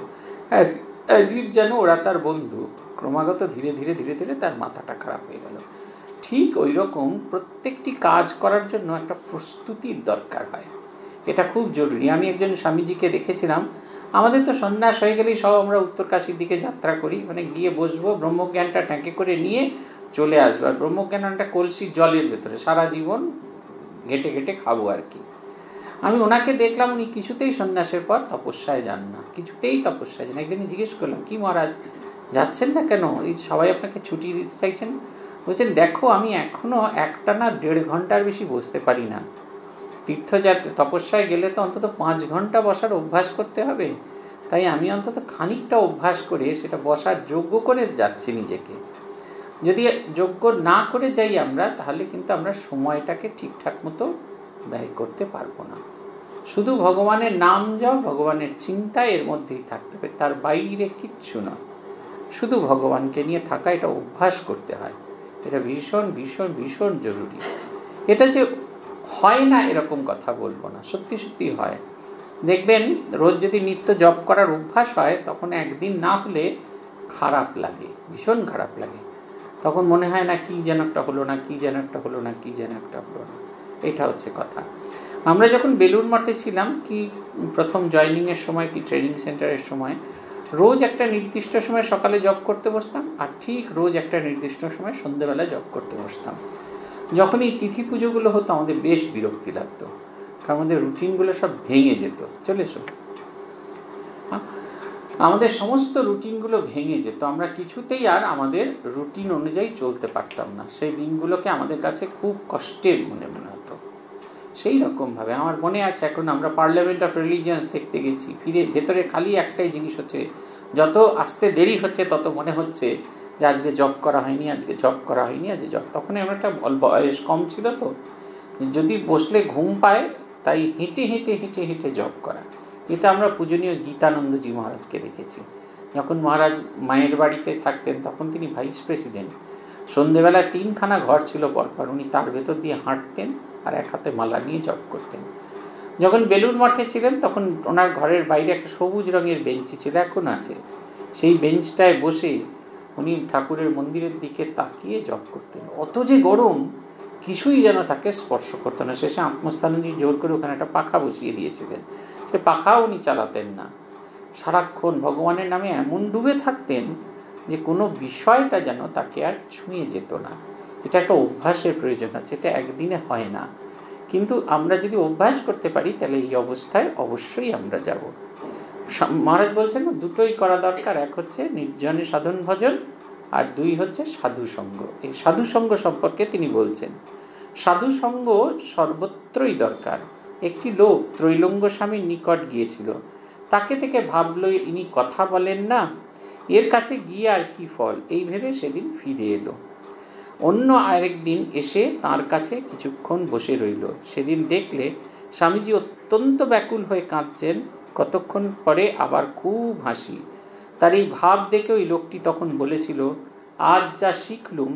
অ্যাজিভ যেন ওরা তার বন্ধু। ক্রমাগত ধীরে ধীরে ধীরে ধীরে তার মাথাটা খারাপ হয়ে গেল। ঠিক ওই রকম প্রত্যেকটি কাজ করার জন্য একটা প্রস্তুতির দরকার হয়, এটা খুব জরুরি। আমি একজন স্বামীজিকে দেখেছিলাম, আমাদের তো সন্ন্যাস হয়ে গেলেই সব আমরা উত্তরকাশীর দিকে যাত্রা করি, মানে গিয়ে বসবো, ব্রহ্মজ্ঞানটা ট্যাঁকে করে নিয়ে চলে আসবো, আর ব্রহ্মজ্ঞানটা কলসির জলের ভেতরে সারা জীবন ঘেটে ঘেটে খাবো আর কি। আমি ওনাকে দেখলাম উনি কিছুতেই সন্ন্যাসের পর তপস্যায় যান না, কিছুতেই তপস্যায় যান। একদিন জিজ্ঞেস করলাম, কি মহারাজ যাচ্ছেন না কেন, এই সবাই আপনাকে ছুটি দিতে চাইছেন? বলছেন দেখো আমি এখনো একটা না দেড় ঘন্টার বেশি বসতে পারি না, তীর্থযাত্রা তপস্যায় গেলে তো অন্তত পাঁচ ঘন্টা বসার অভ্যাস করতে হবে, তাই আমি অন্তত খানিকটা অভ্যাস করে সেটা বসার যোগ্য করে যাচ্ছি নিজেকে। যদি যোগ্য না করে যাই আমরা, তাহলে কিন্তু আমরা সময়টাকে ঠিকঠাক মতো ব্যয় করতে পারবো না। শুধু ভগবানের নাম জপ, ভগবানের চিন্তা এর মধ্যেই থাকতে হবে, তার বাইরে কিচ্ছু না। শুধু ভগবানকে নিয়ে থাকা, এটা অভ্যাস করতে হয়, এটা ভীষণ ভীষণ ভীষণ জরুরি। এটা যে হয় না এরকম কথা বলবো না, সত্যি সত্যি হয়। দেখবেন রোজ যদি নিত্য জপ করার অভ্যাস হয়, তখন একদিন না হলে খারাপ লাগে, ভীষণ খারাপ লাগে। তখন মনে হয় না কি যেন একটা হলো না, কি যেন একটা হলো না, কি যেন একটা হলো না। এটা হচ্ছে কথা। আমরা যখন বেলুড় মঠে ছিলাম, কি প্রথম জয়নিংয়ের সময় কি ট্রেনিং সেন্টারের সময়, রোজ একটা নির্দিষ্ট সময় সকালে জব করতে বসতাম, আর ঠিক রোজ একটা নির্দিষ্ট সময় সন্ধ্যেবেলা জব করতে বসতাম। যখন এই তিথি পুজোগুলো হতো আমাদের বেশ বিরক্তি লাগতো, কারণ আমাদের রুটিনগুলো সব ভেঙে যেত। চলে এসো, আমাদের সমস্ত রুটিনগুলো ভেঙে যেত, আমরা কিছুতেই আর আমাদের রুটিন অনুযায়ী চলতে পারতাম না। সেই দিনগুলোকে আমাদের কাছে খুব কষ্টের মনে মনে হতো। সেই রকমভাবে আমার মনে আছে, এখন আমরা পার্লামেন্ট অফ রিলিজিয়ান্স দেখতে গেছি, ফিরে ভেতরে খালি একটাই জিনিস হচ্ছে, যত আসতে দেরি হচ্ছে তত মনে হচ্ছে যে আজকে জব করা হয়নি, আজকে জব করা হয়নি, আজকে জব। তখন আমার একটা বয়স কম ছিল তো, যদি বসলে ঘুম পায়, তাই হেঁটে হেঁটে হেঁটে হেঁটে জব করা। এটা আমরা পূজনীয় গীতানন্দজি মহারাজকে দেখেছি। যখন মহারাজ মায়ের বাড়িতে থাকতেন, তখন তিনি ভাইস প্রেসিডেন্ট। সন্ধেবেলায় তিনখানা ঘর ছিল পরপর, উনি তার ভেতর দিয়ে হাঁটতেন আর এক হাতে মালা নিয়ে জপ করতেন। যখন বেলুড় মঠে ছিলেন, তখন ওনার ঘরের বাইরে একটা সবুজ রঙের বেঞ্চি ছিল, এখন আছে। সেই বেঞ্চটায় বসে উনি ঠাকুরের মন্দিরের দিকে তাকিয়ে জপ করতেন। অত যে গরম, কিছুই যেন তাকে স্পর্শ করতো না। শেষে আত্মস্থানজি জোর করে ওখানে একটা পাখা বসিয়ে দিয়েছিলেন, সে পাখাও উনি চালাতেন না। সারাক্ষণ ভগবানের নামে এমন ডুবে থাকতেন যে কোনো বিষয়টা যেন তাকে আর ছুঁয়ে যেত না। এটা একটা অভ্যাসের প্রয়োজন আছে, এটা একদিনে হয় না। কিন্তু আমরা যদি অভ্যাস করতে পারি, তাহলে এই অবস্থায় অবশ্যই আমরা যাব। মহারাজ বলছেন না, দুটোই করা দরকার। এক হচ্ছে নির্জনে সাধন ভজন, আর দুই হচ্ছে সাধু সঙ্গ। এই সাধু সঙ্গ সম্পর্কে তিনি বলছেন, সাধু সঙ্গ সর্বত্রই দরকার। একটি লোক ত্রৈলঙ্গ স্বামীর নিকট গিয়েছিল, তাকে থেকে ভাবলো ইনি কথা বলেন না, এর কাছে গিয়ে আর কি ফল, এই ভেবে সেদিন ফিরে এলো। অন্য আরেকদিন এসে তার কাছে কিছুক্ষণ বসে রইল। সেদিন দেখলে স্বামীজি অত্যন্ত ব্যাকুল হয়ে কাঁদছেন, কতক্ষণ পরে আবার খুব হাসি। তার এই ভাব দেখে ওই লোকটি তখন বলেছিল, আজ যা শিখলুম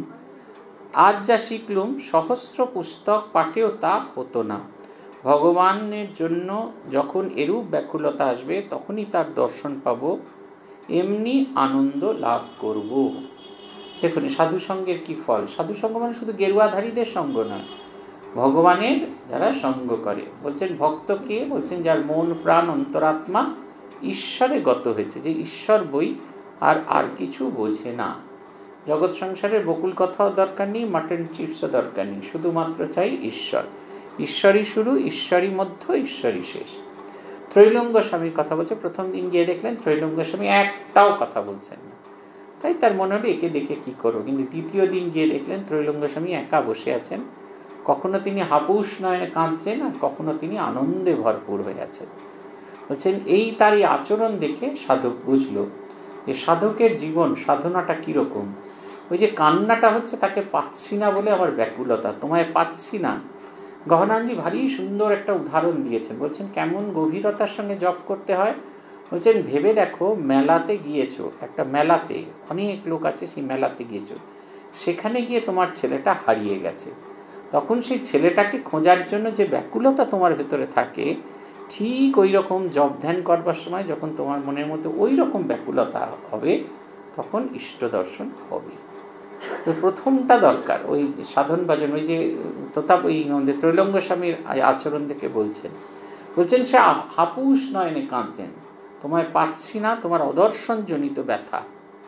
আজ যা শিখলুম সহস্র পুস্তক পাঠেও তা হতো না। ভগবানের জন্য যখন এরূপ ব্যাকুলতা আসবে, তখনই তার দর্শন পাব, এমনি আনন্দ লাভ করব। দেখুন সাধু সঙ্গের কি ফল। সাধু সঙ্গ মানে শুধু গেরুয়াধারীদের সঙ্গ নয়, ভগবানের যারা সঙ্গ করে। বলছেন ভক্ত কে? বলছেন যার মন প্রাণ অন্তরাত্মা ঈশ্বরে গত হয়েছে, যে ঈশ্বর বই আর আর কিছু বোঝে না। জগৎ সংসারের বকুল কথাও দরকার নেই, মাটন চিপসও দরকার নেই, শুধুমাত্র চাই ঈশ্বর। ঈশ্বরই শুরু, ঈশ্বরই মধ্য, ঈশ্বরই শেষ। ত্রৈলঙ্গ স্বামীর কথা বলছে, প্রথম দিন গিয়ে দেখলেন ত্রৈলঙ্গ স্বামী একটাও কথা বলছেন না, তাই তার মনে হলো একে দেখে কি করবো। কিন্তু দ্বিতীয় দিন গিয়ে দেখলেন ত্রৈলঙ্গ স্বামী একা বসে আছেন, কখনো তিনি হাপুস নয়নে কাঁদছেন আর কখনো তিনি আনন্দে ভরপুর হয়ে আছেন। বলছেন এই তার এই আচরণ দেখে সাধক বুঝলো যে সাধকের জীবন সাধনাটা কিরকম। ওই যে কান্নাটা হচ্ছে তাকে পাচ্ছি না বলে আমার ব্যাকুলতা, তোমায় পাচ্ছি না। গহনানজি ভারী সুন্দর একটা উদাহরণ দিয়েছেন, বলছেন কেমন গভীরতার সঙ্গে জপ করতে হয়। বলছেন ভেবে দেখো মেলাতে গিয়েছো, একটা মেলাতে অনেক লোক আছে, সেই মেলাতে গিয়েছো, সেখানে গিয়ে তোমার ছেলেটা হারিয়ে গেছে, তখন সেই ছেলেটাকে খোঁজার জন্য যে ব্যাকুলতা তোমার ভেতরে থাকে, ঠিক ওই রকম জপ ধ্যান করবার সময় যখন তোমার মনের মধ্যে ওই রকম ব্যাকুলতা হবে, তখন ইষ্ট দর্শন হবে। তো প্রথমটা দরকার ওই সাধন ভজন, ওই যে তথা ওই আমাদের ত্রৈলঙ্গ স্বামীর আচরণ থেকে বলছেন, বলছেন সে হাপুস নয়নে কাঁদছেন, তোমায় পাচ্ছি না, তোমার অদর্শনজনিত ব্যথা।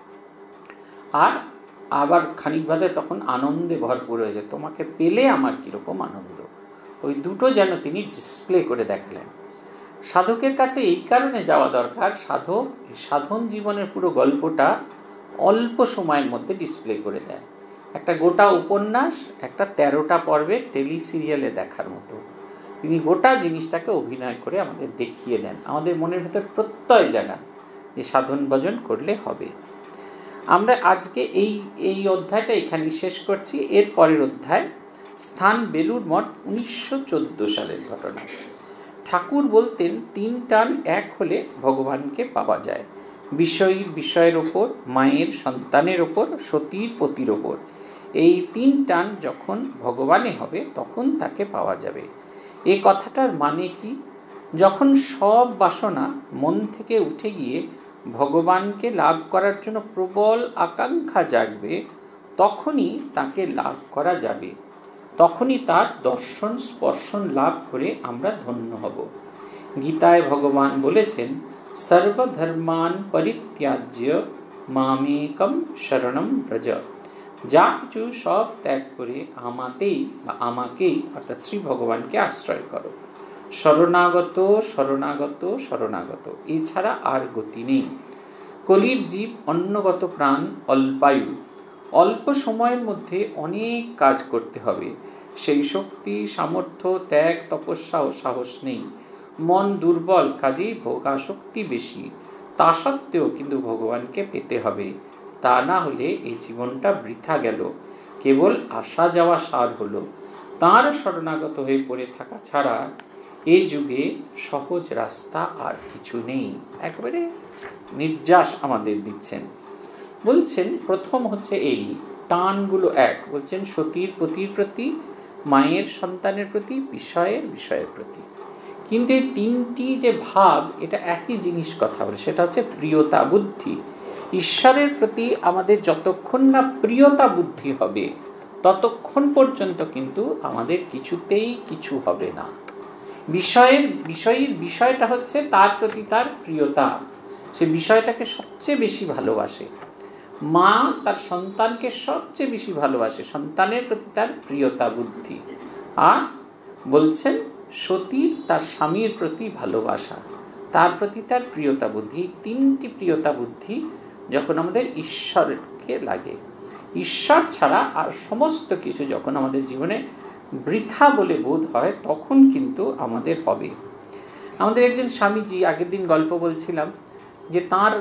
আর আবার খানিক বাদে তখন আনন্দে ভরপুর হয়েছে, তোমাকে পেলে আমার কিরকম আনন্দ, ওই দুটো যেন তিনি ডিসপ্লে করে দেখালেন। সাধকের কাছে এই কারণে যাওয়া দরকার, সাধক সাধন জীবনের পুরো গল্পটা অল্প সময়ের মধ্যে ডিসপ্লে করে দেয়। একটা গোটা উপন্যাস একটা তেরোটা পর্বের টেলি সিরিয়ালে দেখার মতো তিনি গোটা জিনিসটাকে অভিনয় করে আমাদের দেখিয়ে দেন, আমাদের মনের ভেতর প্রত্যয় জাগান যে সাধন ভজন করলে হবে। আমরা আজকে এই এই অধ্যায়টা এখানেই শেষ করছি। এর পরের অধ্যায় স্থান বেলুড় মঠ, উনিশশো চোদ্দ সালের ঘটনা। ঠাকুর বলতেন তিন টান এক হলে ভগবানকে পাওয়া যায়, বিষয়ীর বিষয়ের ওপর, মায়ের সন্তানের ওপর, সতীর পতির ওপর। এই তিন টান যখন ভগবানে হবে তখন তাকে পাওয়া যাবে। এই কথাটার মানে কি? যখন সব বাসনা মন থেকে উঠে গিয়ে ভগবানকে লাভ করার জন্য প্রবল আকাঙ্ক্ষা জাগবে, তখনই তাকে লাভ করা যাবে, তখনই তার দর্শন স্পর্শন লাভ করে আমরা ধন্য হব। গীতায় ভগবান বলেছেন, সর্বধর্মান পরিত্যাজ্য মামেকম শরণম ব্রজ। যা কিছু সব ত্যাগ করে আমাতেই বা আমাকেই অর্থাৎ শ্রী ভগবানকে আশ্রয় করো। শরণাগত শরণাগত শরণাগত, এছাড়া আর গতি নেই। কলির জীব অন্নগত প্রাণ, অল্পায়ু, অল্প সময়ের মধ্যে অনেক কাজ করতে হবে, সেই শক্তি সামর্থ্য ত্যাগ তপস্যা ও সাহস নেই। মন দুর্বল, কাজেই ভোগাসক্তি বেশি, তা সত্ত্বেও কিন্তু ভগবানকে পেতে হবে, তা না হলে এই জীবনটা বৃথা গেল, কেবল আসা যাওয়া সার হলো। তাঁর শরণাগত হয়ে পড়ে থাকা ছাড়া এই যুগে সহজ রাস্তা আর কিছু নেই। একেবারে নির্যাস আমাদের দিচ্ছেন। বলছেন প্রথম হচ্ছে এই টানগুলো এক, বলছেন সতীর পতির প্রতি, মায়ের সন্তানের প্রতি, বিষয়ের বিষয়ের প্রতি। কিন্তু এই তিনটি যে ভাব, এটা একই জিনিস কথা বলে, সেটা হচ্ছে প্রিয়তা বুদ্ধি। ঈশ্বরের প্রতি আমাদের যতক্ষণ না প্রিয়তা বুদ্ধি হবে ততক্ষণ পর্যন্ত কিন্তু আমাদের কিছুতেই কিছু হবে না। বিষয়ের বিষয়ের বিষয়টা হচ্ছে তার প্রতি তার প্রিয়তা, সে বিষয়টাকে সবচেয়ে বেশি ভালোবাসে। মা তার সন্তানকে সবচেয়ে বেশি ভালোবাসে, সন্তানের প্রতি তার প্রিয়তা বুদ্ধি। আর বলছেন সতীর তার স্বামীর প্রতি ভালোবাসা, তার প্রতি তার প্রিয়তা বুদ্ধি। তিনটি প্রিয়তা বুদ্ধি যখন আমাদের ঈশ্বরকে লাগে, ঈশ্বর ছাড়া আর সমস্ত কিছু যখন আমাদের জীবনে বৃথা বলে বোধ হয়, তখন কিন্তু আমাদের হবে। আমাদের একজন স্বামীজি, আগের দিন গল্প বলছিলাম যে তার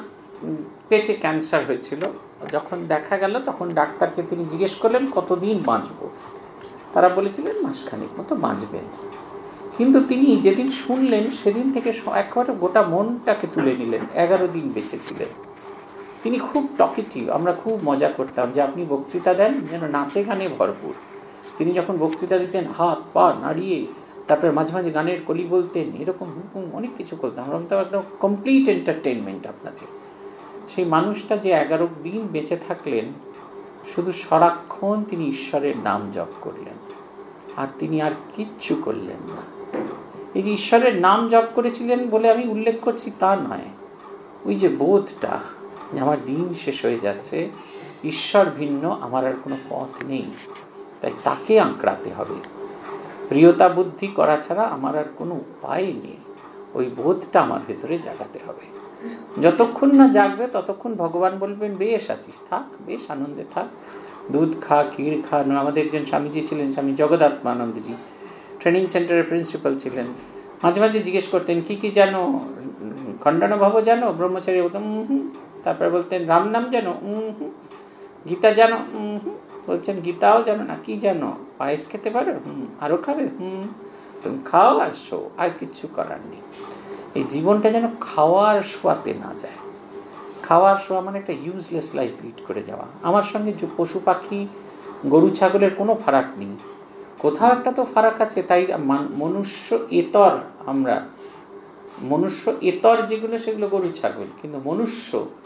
পেটে ক্যান্সার হয়েছিল, যখন দেখা গেল তখন ডাক্তারকে তিনি জিজ্ঞেস করলেন কতদিন বাঁচবো। তারা বলেছিলেন মাসখানেক মতো বাঁচবেন। কিন্তু তিনি যেদিন শুনলেন সেদিন থেকে একেবারে গোটা মনটাকে তুলে নিলেন, এগারো দিন বেঁচে ছিলেন। তিনি খুব টকেটিভ, আমরা খুব মজা করতাম যে আপনি বক্তৃতা দেন যেন নাচে গানে ভরপুর। তিনি যখন বক্তৃতা দিতেন হাত পা নাড়িয়ে, তারপরে মাঝে মাঝে গানের কলি বলতেন, এরকম হুকুম অনেক কিছু করতাম। আমরা তো একদম কমপ্লিট এন্টারটেনমেন্ট আপনাদের। সেই মানুষটা যে এগারো দিন বেঁচে থাকলেন, শুধু সারাক্ষণ তিনি ঈশ্বরের নাম জপ করলেন, আর তিনি আর কিচ্ছু করলেন না। এই যে ঈশ্বরের নাম জপ করেছিলেন বলে আমি উল্লেখ করছি তা নয়, ওই যে বোধটা যে আমার দিন শেষ হয়ে যাচ্ছে, ঈশ্বর ভিন্ন আমার আর কোনো পথ নেই, তাই তাকে আঁকড়াতে হবে। প্রিয়তা বুদ্ধি করা ছাড়া আমার আর কোনো উপায় নেই। ওই বোধটা আমার ভেতরে জাগাতে হবে। যতক্ষণ না জাগবে ততক্ষণ ভগবান বলবেন বেশ আছিস, থাক, বেশ আনন্দে থাক, দুধ খা, ক্ষীর খা। আমাদের একজন স্বামীজি ছিলেন, স্বামী জগদাত্মানন্দজি, ট্রেনিং সেন্টারের প্রিন্সিপাল ছিলেন। মাঝে মাঝে জিজ্ঞেস করতেন কি কি জানো, খণ্ডানুভব জানো, ব্রহ্মচারী বলতাম হুম, তারপরে বলতেন রাম নাম জানো, হুম, গীতা জানো, হুম, বলছেন গীতাও জানো না, কি জানো, পায়েস খেতে পারো, হুম, আরো খাবে, হুম, তুমি খাও আর শো, আর কিছু করার নেই। এই জীবনটা যেন খাওয়ার শোয়াতে না যায়। খাওয়ার শোয়া মানে একটা ইউজলেস লাইফ লিড করে যাওয়া। আমার সঙ্গে পশু পাখি গরু ছাগলের কোনো ফারাক নেই, কোথাও একটা তো ফারাক আছে। তাই মনুষ্য এতর, আমরা মনুষ্য এতর যেগুলো সেগুলো গরু ছাগল, কিন্তু মনুষ্য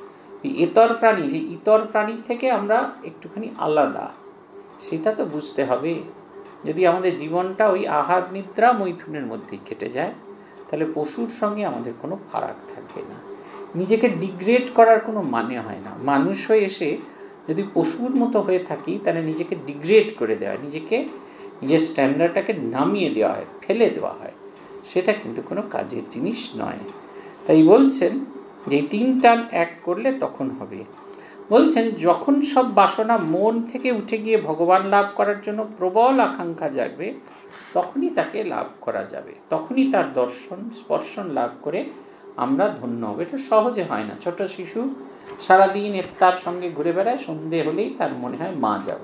এতর প্রাণী, যে ইতর প্রাণীর থেকে আমরা একটুখানি আলাদা, সেটা তো বুঝতে হবে। যদি আমাদের জীবনটা ওই আহার নিদ্রা মৈথুনের মধ্যেই কেটে যায়, তাহলে পশুর সঙ্গে আমাদের কোনো ফারাক থাকবে না। নিজেকে ডিগ্রেড করার কোনো মানে হয় না। মানুষ হয়ে এসে যদি পশুর মতো হয়ে থাকি, তাহলে নিজেকে ডিগ্রেড করে দেওয়া হয়, নিজেকে নিজের স্ট্যান্ডার্ডটাকে নামিয়ে দেওয়া হয়, ফেলে দেওয়া হয়। সেটা কিন্তু কোনো কাজের জিনিস নয়। তাই বলছেন যে তিন টান এক করলে তখন হবে। বলছেন যখন সব বাসনা মন থেকে উঠে গিয়ে ভগবান লাভ করার জন্য প্রবল আকাঙ্ক্ষা জাগবে, তখনই তাকে লাভ করা যাবে, তখনই তার দর্শন স্পর্শন লাভ করে আমরা ধন্য হব। এটা সহজে হয় না। ছোট শিশু সারাদিন তার সঙ্গে ঘুরে বেড়ায়, সন্ধে হলেই তার মনে হয় মা যাব।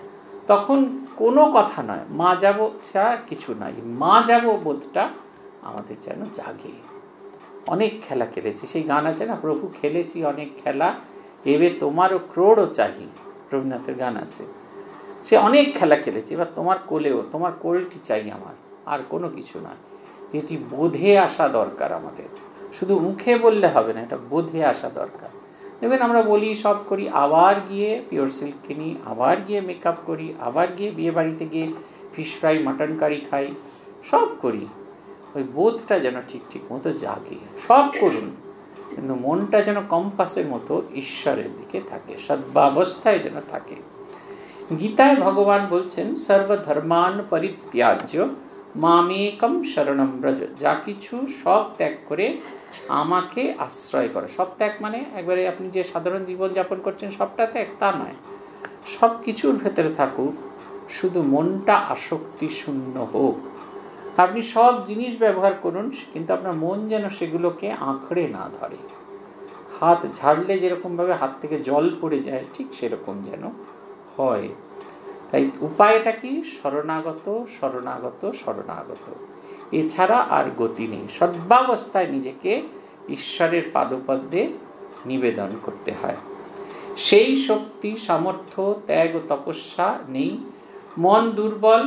তখন কোনো কথা নয়, মা যাব ছাড়া কিছু নাই, মা যাব বোধটা আমাদের যেন জাগে। অনেক খেলা খেলেছি, সেই গান আছে না, প্রভু খেলেছি অনেক খেলা, এবে তোমারও ক্রোড়ও চাহি, রবীন্দ্রনাথের গান আছে। সে অনেক খেলা খেলেছি, এবার তোমার কোলেও, তোমার কোলটি চাই আমার, আর কোনো কিছু নয়। এটি বোধে আসা দরকার আমাদের, শুধু মুখে বললে হবে না, এটা বোধে আসা দরকার। দেখবেন আমরা বলি সব করি, আবার গিয়ে পিওর সিল্ক কিনি, আবার গিয়ে মেকআপ করি, আবার গিয়ে বিয়ে বাড়িতে গিয়ে ফিশ ফ্রাই মাটন কারি খাই, সব করি। ওই বোধটা যেন ঠিক ঠিক মতো জাগে। সব করুন, কিন্তু মনটা যেন কম্পাসের মতো ঈশ্বরের দিকে থাকে, সদ্ভাবস্থায় যেন থাকে। গীতায় ভগবান বলছেন সর্বধর্মান পরিত্যাজ্য মামেকম শরণম ব্রজ, যা কিছু সব ত্যাগ করে আমাকে আশ্রয় করে। সব ত্যাগ মানে একবারে আপনি যে সাধারণ জীবনযাপন করছেন সবটা ত্যাগ তা নয়, সব কিছুর ভেতরে থাকুক, শুধু মনটা আসক্তি শূন্য হোক। আপনি সব জিনিস ব্যবহার করুন, কিন্তু আপনার মন যেন সেগুলোকে আঁকড়ে না ধরে। হাত ঝাড়লে যেরকমভাবে হাত থেকে জল পড়ে যায়, ঠিক সেরকম যেন হয়। তাই উপায়টা কি? শরণাগত, শরণাগত, শরণাগত, এছাড়া আর গতি নেই। সর্বাবস্থায় নিজেকে ঈশ্বরের পাদপদ্মে নিবেদন করতে হয়। সেই শক্তি, সামর্থ্য, ত্যাগ ও তপস্যা নেই। মন দুর্বল,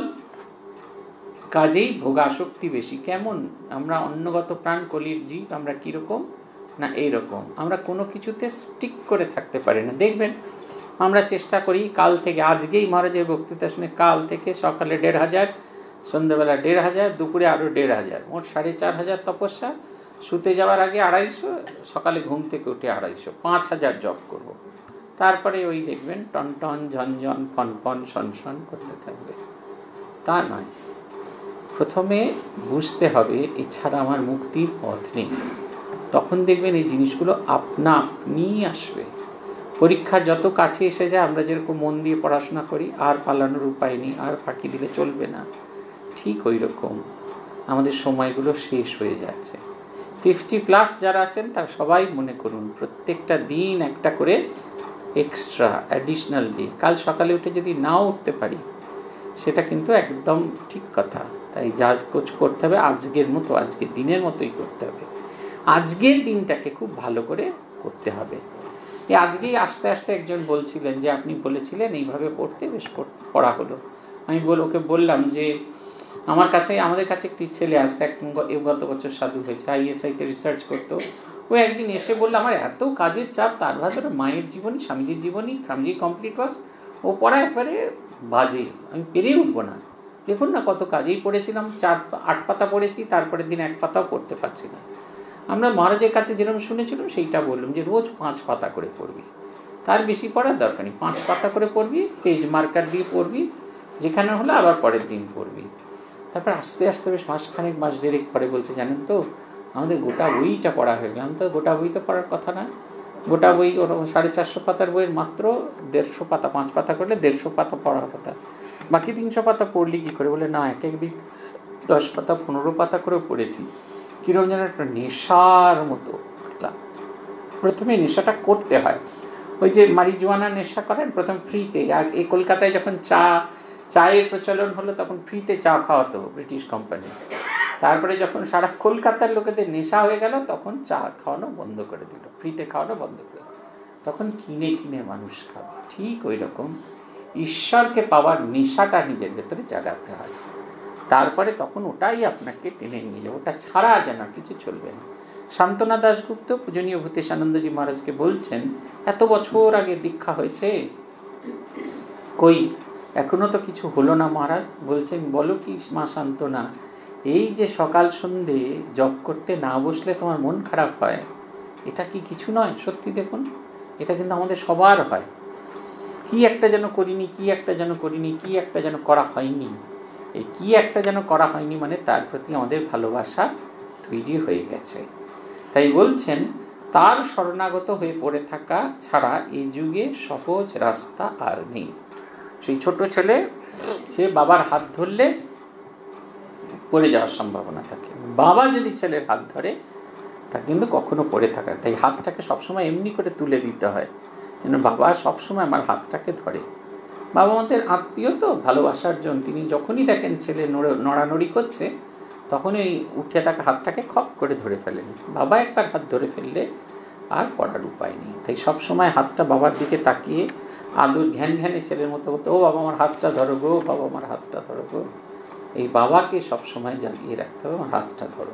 কাজেই ভোগাসক্তি বেশি। কেমন আমরা অন্নগত প্রাণ, কলির জীব, আমরা কীরকম না এইরকম, আমরা কোনো কিছুতে স্টিক করে থাকতে পারি না। দেখবেন আমরা চেষ্টা করি, কাল থেকে, আজকেই মহারাজের বক্তৃতা শুনে, কাল থেকে সকালে দেড় হাজার, সন্ধ্যাবেলা দেড় হাজার, দুপুরে আরও দেড় হাজার, মোট সাড়ে চার হাজার তপস্যা, শুতে যাওয়ার আগে আড়াইশো, সকালে ঘুম থেকে উঠে আড়াইশো, পাঁচ হাজার জপ করব। তারপরে ওই দেখবেন টন টন ঝনঝন ফন ফন সনসন করতে থাকবে। তা নয়, প্রথমে বুঝতে হবে এছাড়া আমার মুক্তির পথ নেই। তখন দেখবেন এই জিনিসগুলো আপনা আপনি আসবে। পরীক্ষার যত কাছে এসে যায়, আমরা যেরকম মন দিয়ে পড়াশোনা করি, আর পালানোর উপায় নেই, আর ফাঁকি দিলে চলবে না, ঠিক ওই রকম আমাদের সময়গুলো শেষ হয়ে যাচ্ছে। ফিফটি প্লাস যারা আছেন তারা সবাই মনে করুন প্রত্যেকটা দিন একটা করে এক্সট্রা অ্যাডিশনাল ডে। কাল সকালে উঠে যদি নাও উঠতে পারি, সেটা কিন্তু একদম ঠিক কথা। তাই যা করতে হবে আজকের মতো, আজকের দিনের মতোই করতে হবে। আজকের দিনটাকে খুব ভালো করে করতে হবে। এই আজকেই আস্তে আস্তে একজন বলছিলেন যে আপনি বলেছিলেন এইভাবে পড়তে, বেশ পড়া হলো। আমি বল ওকে বললাম যে আমার কাছে, আমাদের কাছে একটি ছেলে আসতে, এক গত বছর সাধু হয়েছে, আইএসআইতে রিসার্চ করতো। ও একদিন এসে বললো আমার এত কাজের চাপ, তার ভেতরে মায়ের জীবনী, স্বামীজির জীবনী, স্বামীজি কমপ্লিট ওয়ার্স, ও পড়া একবারে বাজে, আমি পেরিয়ে উঠবো না। দেখুন না কত কাজেই পড়েছিলাম, চার আট পাতা পড়েছি, তারপরের দিন এক পাতাও পড়তে পারছি না। আমরা মহারাজের কাছে যেরকম শুনেছিলাম সেইটা বললাম যে রোজ পাঁচ পাতা করে পড়বি, তার বেশি পড়ার দরকার নেই, পাঁচ পাতা করে পড়বি, পেজ মার্কার দিয়ে পড়বি, যেখানে হলো আবার পরের দিন পড়বি। তারপর আস্তে আস্তে বেশ মাসখানেক মাস দেড়েক পরে বলছে, জানেন তো আমাদের গোটা বইটা পড়া হয়ে গেল। তো গোটা বই তো পড়ার কথা না, গোটা বই ওরকম সাড়ে চারশো পাতার বইয়ের মাত্র দেড়শো পাতা, পাঁচ পাতা করলে দেড়শো পাতা পড়ার কথা, বাকি তিনশো পাতা পড়লি কী করে? বলে না, এক একদিন দশ পাতা পনেরো পাতা করেও পড়েছি। কীরকম যেন একটা নেশার মতো। প্রথমে নেশাটা করতে হয়, ওই যে মারিজুয়ানা নেশা করেন প্রথম ফ্রিতে। আর এই কলকাতায় যখন চা চায়ের প্রচলন হলো তখন ফ্রিতে চা খাওয়াতো ব্রিটিশ কোম্পানি। তারপরে যখন সারা কলকাতার লোকেদের নেশা হয়ে গেল তখন চা খাওয়ানো বন্ধ করে দিল, ফ্রিতে খাওয়ানো বন্ধ করে দিল, তখন কিনে কিনে মানুষ খাবে। ঠিক ওই রকম ঈশ্বরকে পাওয়ার নেশাটা নিজের ভেতরে জাগাতে হয়, তারপরে তখন ওটাই আপনাকে টেনে নিয়ে যাবে, ওটা ছাড়া যেন কিছু চলবে না। শান্তনা দাশগুপ্ত পূজনীয় ভূতেশানন্দজি মহারাজকে বলছেন, এত বছর আগে দীক্ষা হয়েছে, কই এখনো তো কিছু হলো না মহারাজ। বলছেন, বলো কি মা শান্তনা, এই যে সকাল সন্ধে জপ করতে না বসলে তোমার মন খারাপ হয়, এটা কি কিছু নয়? সত্যি দেখুন, এটা কিন্তু আমাদের সবার হয়। কি একটা যেন করিনি, কি একটা যেন করিনি, কি একটা যেন করা হয়নি। এই কি একটা যেন করা হয়নি মানে তার প্রতি আমাদের ভালোবাসা তৈরি হয়ে গেছে। তাই বলছেন, তার শরণাগত হয়ে পড়ে থাকা ছাড়া এই যুগে সহজ রাস্তা আর নেই। সেই ছোট ছেলে, সে বাবার হাত ধরলে পড়ে যাওয়ার সম্ভাবনা থাকে, বাবা যদি ছেলের হাত ধরে তা কিন্তু কখনো পড়ে থাকার। তাই হাতটাকে সবসময় এমনি করে তুলে দিতে হয় যেন বাবা সবসময় আমার হাতটাকে ধরে। বাবা আমাদের আত্মীয় তো, ভালোবাসার জন্য তিনি যখনই দেখেন ছেলে নড়ানড়ি করছে তখনই উঠে থাকা হাতটাকে খপ করে ধরে ফেলেন। বাবা একবার হাত ধরে ফেললে আর পড়ার উপায় নেই। তাই সবসময় হাতটা বাবার দিকে তাকিয়ে আদর ঘ্যান ঘ্যানে ছেলের মতো বলতে, ও বাবা আমার হাতটা ধরো গো, বাবা আমার হাতটা ধরো গো। এই বাবাকে সবসময় জাগিয়ে রাখতে হবে, আমার হাতটা ধরো।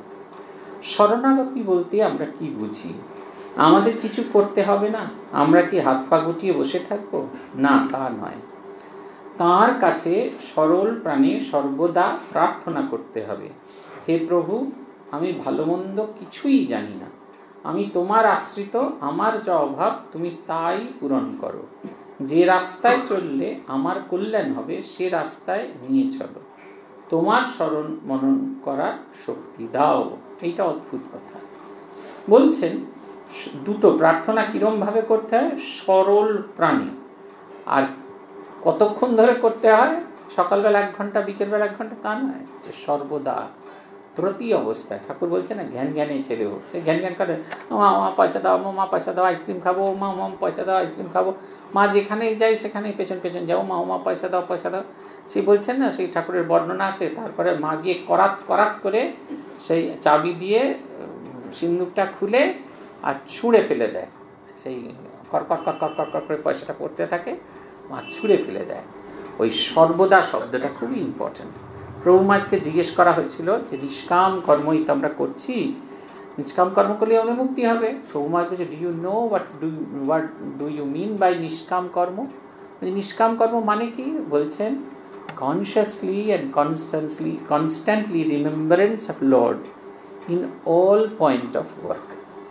শরণাগতি বলতে আমরা কি বুঝি? আমাদের কিছু করতে হবে না, আমরা কি হাত পা গুটিয়ে বসে থাকবো? না, তা নয়। তাঁর কাছে সরল প্রাণে সর্বদা প্রার্থনা করতে হবে, হে প্রভু, আমি ভালো মন্দ কিছুই জানি না, আমি তোমার আশ্রিত, আমার যা অভাব তুমি তাই পূরণ করো। যে রাস্তায় চললে আমার কল্যাণ হবে সে রাস্তায় নিয়ে চলো, তোমার স্মরণ মনন করার শক্তি দাও। এইটা অদ্ভুত কথা বলছেন। দুটো প্রার্থনা কিরম ভাবে করতে হয়? সরল প্রাণে। আর কতক্ষণ ধরে করতে হয়? সকালবেলা এক ঘন্টা, বিকেলবেলা এক ঘন্টা, তা নয়, যে সর্বদা প্রতি অবস্থায়। ঠাকুর বলছে না, জ্ঞান জ্ঞানে ছেলে হোক, সে জ্ঞান জ্ঞান করে, মা মা পয়সা দাও, মা পয়সা দাও, আইসক্রিম খাবো, মা মা পয়সা দাও, আইসক্রিম খাবো, মা যেখানে যাই সেখানে পেছন পেছন যাবো, মা মা পয়সা দাও, পয়সা দাও। সেই বলছেন না, সেই ঠাকুরের বর্ণনা আছে। তারপরে মা গিয়ে করাত করাত করে সেই চাবি দিয়ে সিন্দুকটা খুলে আর ছুঁড়ে ফেলে দেয়, সেই কর কর কর কর কর করে পয়সাটা পড়তে থাকে, মা ছুঁড়ে ফেলে দেয়। ওই সর্বদা শব্দটা খুবই ইম্পর্টেন্ট। প্রভু মাঝকে জিজ্ঞেস করা হয়েছিল যে নিষ্কাম কর্মই তো আমরা করছি, নিষ্কাম কর্ম করলে আমাদের মুক্তি হবে। প্রভু মাঝ বলছে, do you know what do what do you mean by নিষ্কাম কর্ম? নিষ্কাম কর্ম মানে কি? বলছেন, consciously and constantly constantly remembrance of lord in all point of work.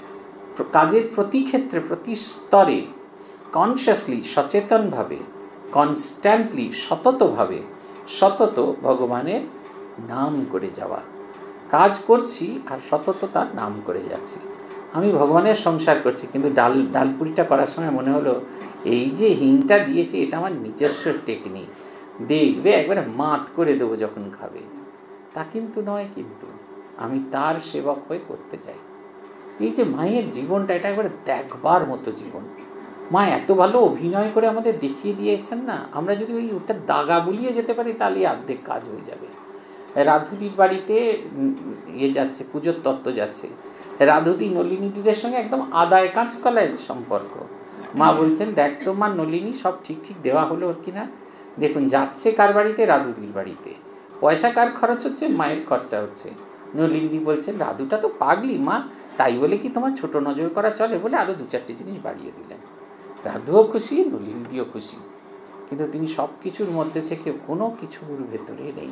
কাজের প্রতি ক্ষেত্রে, প্রতি স্তরে কনসিয়াসলি, সচেতনভাবে, কনস্ট্যান্টলি, সততভাবে, সতত ভগবানের নাম করে যাওয়া। কাজ করছি আর সতত তার নাম করে যাচ্ছি। আমি ভগবানের সংসার করছি, কিন্তু ডাল ডালপুরিটা করার সময় মনে হলো এই যে হিংটা দিয়েছি এটা আমার নিজস্ব টেকনিক, দেখবে একবারে মাত করে দেবো যখন খাবে, তা কিন্তু নয়। কিন্তু আমি তার সেবক হয়ে করতে চাই। এই যে মায়ের জীবনটা, এটা একবারে দেখবার মতো জীবন। মা এত ভালো অভিনয় করে আমাদের দেখিয়ে দিয়েছেন না, আমরা যদি ওই ওটা দাগা বুলিয়ে যেতে পারি তাহলে অর্ধেক কাজ হয়ে যাবে। রাধুদির বাড়িতে ইয়ে যাচ্ছে, পুজোর তত্ত্ব যাচ্ছে, রাধুদি নলিনী দিদের সঙ্গে একদম আদায় কাঁচকলায় সম্পর্ক। মা বলছেন, দেখ তো মা নলিনী, সব ঠিক ঠিক দেওয়া হলো ওর কিনা, দেখুন যাচ্ছে কার বাড়িতে? রাধুদির বাড়িতে। পয়সা কার খরচ হচ্ছে? মায়ের খরচা হচ্ছে। নলিনী বলছেন, রাধুটা তো পাগলি মা, তাই বলে কি তোমার ছোট নজর করা চলে? বলে আরো দু চারটে জিনিস বাড়িয়ে দিলেন। রাধুও খুশি, নলিনীদিও খুশি, কিন্তু তিনি সব কিছুর মধ্যে থেকে কোনো কিছুর ভেতরে নেই।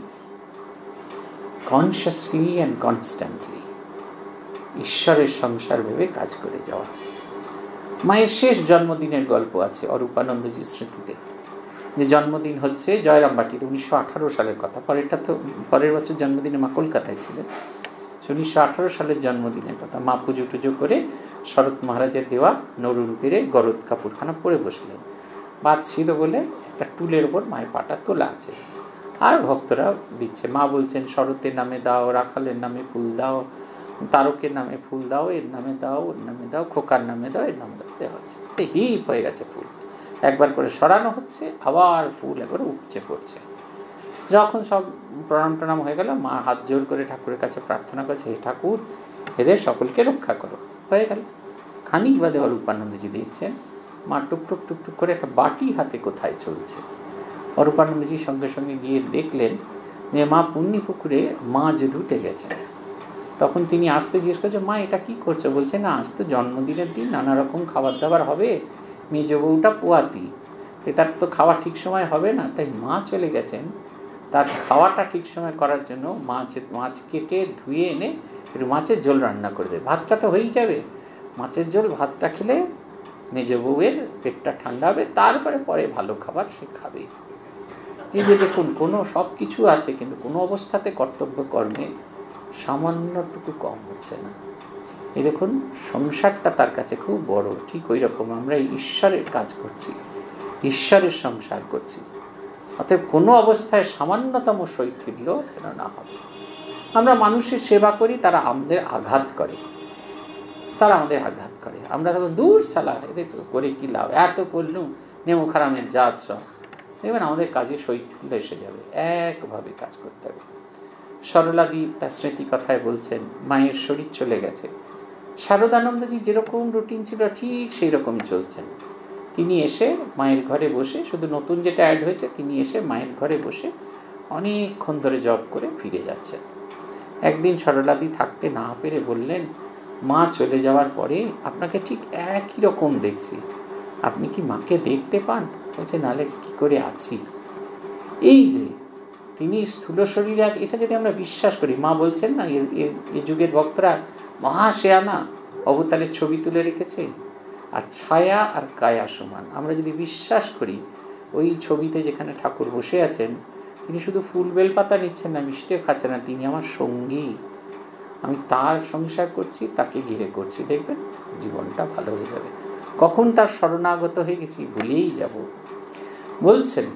কনসিয়াসলি অ্যান্ড কনস্ট্যান্টলি ঈশ্বরের সংসার ভেবে কাজ করে যাওয়া। মায়ের শেষ জন্মদিনের গল্প আছে অরূপানন্দজির স্মৃতিতে। যে জন্মদিন হচ্ছে জয়রামবাটিতে, উনিশশো আঠারো সালের কথা, পরেরটা তো পরের বছর জন্মদিনে মা কলকাতায় ছিলেন, উনিশশো আঠারো সালের জন্মদিনের কথা। মা পুজো টুজো করে শরৎ মহারাজের দেওয়া নরুল পেরে গরদ কাপড়খানা পরে বসলেন। বাদ ছিল বলে একটা টুলের ওপর মায়ের পাটা তোলা আছে, আর ভক্তরা দিচ্ছে। মা বলছেন শরতের নামে দাও, রাখালের নামে ফুল দাও, তারকের নামে ফুল দাও, এর নামে দাও, ওর নামে দাও, খোকার নামে দাও, এর নামে দাও, দেওয়া হচ্ছে। হিপ হয়ে গেছে ফুল, একবার করে সরানো হচ্ছে, আবার ফুল একবারে উপচে পড়ছে। যখন সব প্রণাম টনাম হয়ে গেল, মা হাত জোর করে ঠাকুরের কাছে প্রার্থনা করছে, হে ঠাকুর, এদের সকলকে রক্ষা করো। হয়ে গেল। খানিক বাদে অরূপানন্দজি দেখছেন মা টুক টুক টুক টুক করে একটা বাটি হাতে কোথায় চলছে। অরূপানন্দজি সঙ্গে সঙ্গে গিয়ে দেখলেন যে মা পুণ্যি পুকুরে মাছ ধুতে গেছেন। তখন তিনি আসতে জিজ্ঞেস করছে, মা এটা কি করছো? বলছে, না আজ তো জন্মদিনের দিন, নানা রকম খাবার দাবার হবে, মেজ বউটা পোয়াতি, তার তো খাওয়া ঠিক সময় হবে না, তাই মা চলে গেছেন তার খাওয়াটা ঠিক সময় করার জন্য। মাছ মাছ কেটে ধুয়ে এনে একটু মাছের ঝোল রান্না করে দেবে, ভাতটা তো হয়েই যাবে। মাছের ঝোল ভাতটা খেলে মেজ বউয়ের পেটটা ঠান্ডা হবে, তারপরে পরে ভালো খাবার সে খাবে। এই যে দেখুন, কোনো সব কিছু আছে, কিন্তু কোনো অবস্থাতে কর্তব্য কর্মে সামান্যটুকু কম হচ্ছে না। এই দেখুন, সংসারটা তার কাছে খুব বড়। ঠিক ওই রকম আমরা ঈশ্বরের কাজ করছি, ঈশ্বরের সংসার করছি। অতএব কোনো অবস্থায় সামান্যতম শৈথিল্য যেন না হবে। আমরা মানুষের সেবা করি, তারা আমাদের আঘাত করে, তারা আমাদের আঘাত করে, আমরা তখন দূর সালা এদের করে কি লাভ, এত করলুম নেমো খারামের জাত সব। দেখবেন আমাদের কাজে শৈথিল্য এসে যাবে। একভাবে কাজ করতে হবে। সরলাদি তার স্মৃতি কথায় বলছেন, মায়ের শরীর চলে গেছে, শারদানন্দজি যেরকম রুটিন ছিল ঠিক সেই রকমই চলছেন। তিনি এসে মায়ের ঘরে বসে, শুধু নতুন যেটা অ্যাড হয়েছে, তিনি এসে মায়ের ঘরে বসে অনেকক্ষণ ধরে জপ করে ফিরে যাচ্ছেন। একদিন সরলাদি থাকতে না পেরে বললেন, মা চলে যাওয়ার পরে আপনাকে ঠিক একই রকম দেখছি, আপনি কি মাকে দেখতে পান? বলছে, নালে কি করে আছি। এই যে তিনি স্থূল শরীরে আছে, এটা যদি আমরা বিশ্বাস করি, মা বলছেন না এই যুগের ভক্তরা মহাশেয়ানা অবতারের ছবি তুলে রেখেছে, আর ছায়া আর কায়া সমান। আমরা যদি বিশ্বাস করি ওই ছবিতে যেখানে ঠাকুর বসে আছেন, তিনি শুধু ফুল বেলপাতা নিচ্ছেন না, মিষ্টিও খাচ্ছেন না, তিনি আমার সঙ্গী, আমি তার সংসার করছি, তাকে ঘিরে করছি, দেখবেন জীবনটা ভালো হয়ে যাবে। কখন তার শরণাগত হয়ে গেছি ভুলেই যাব। বলছেন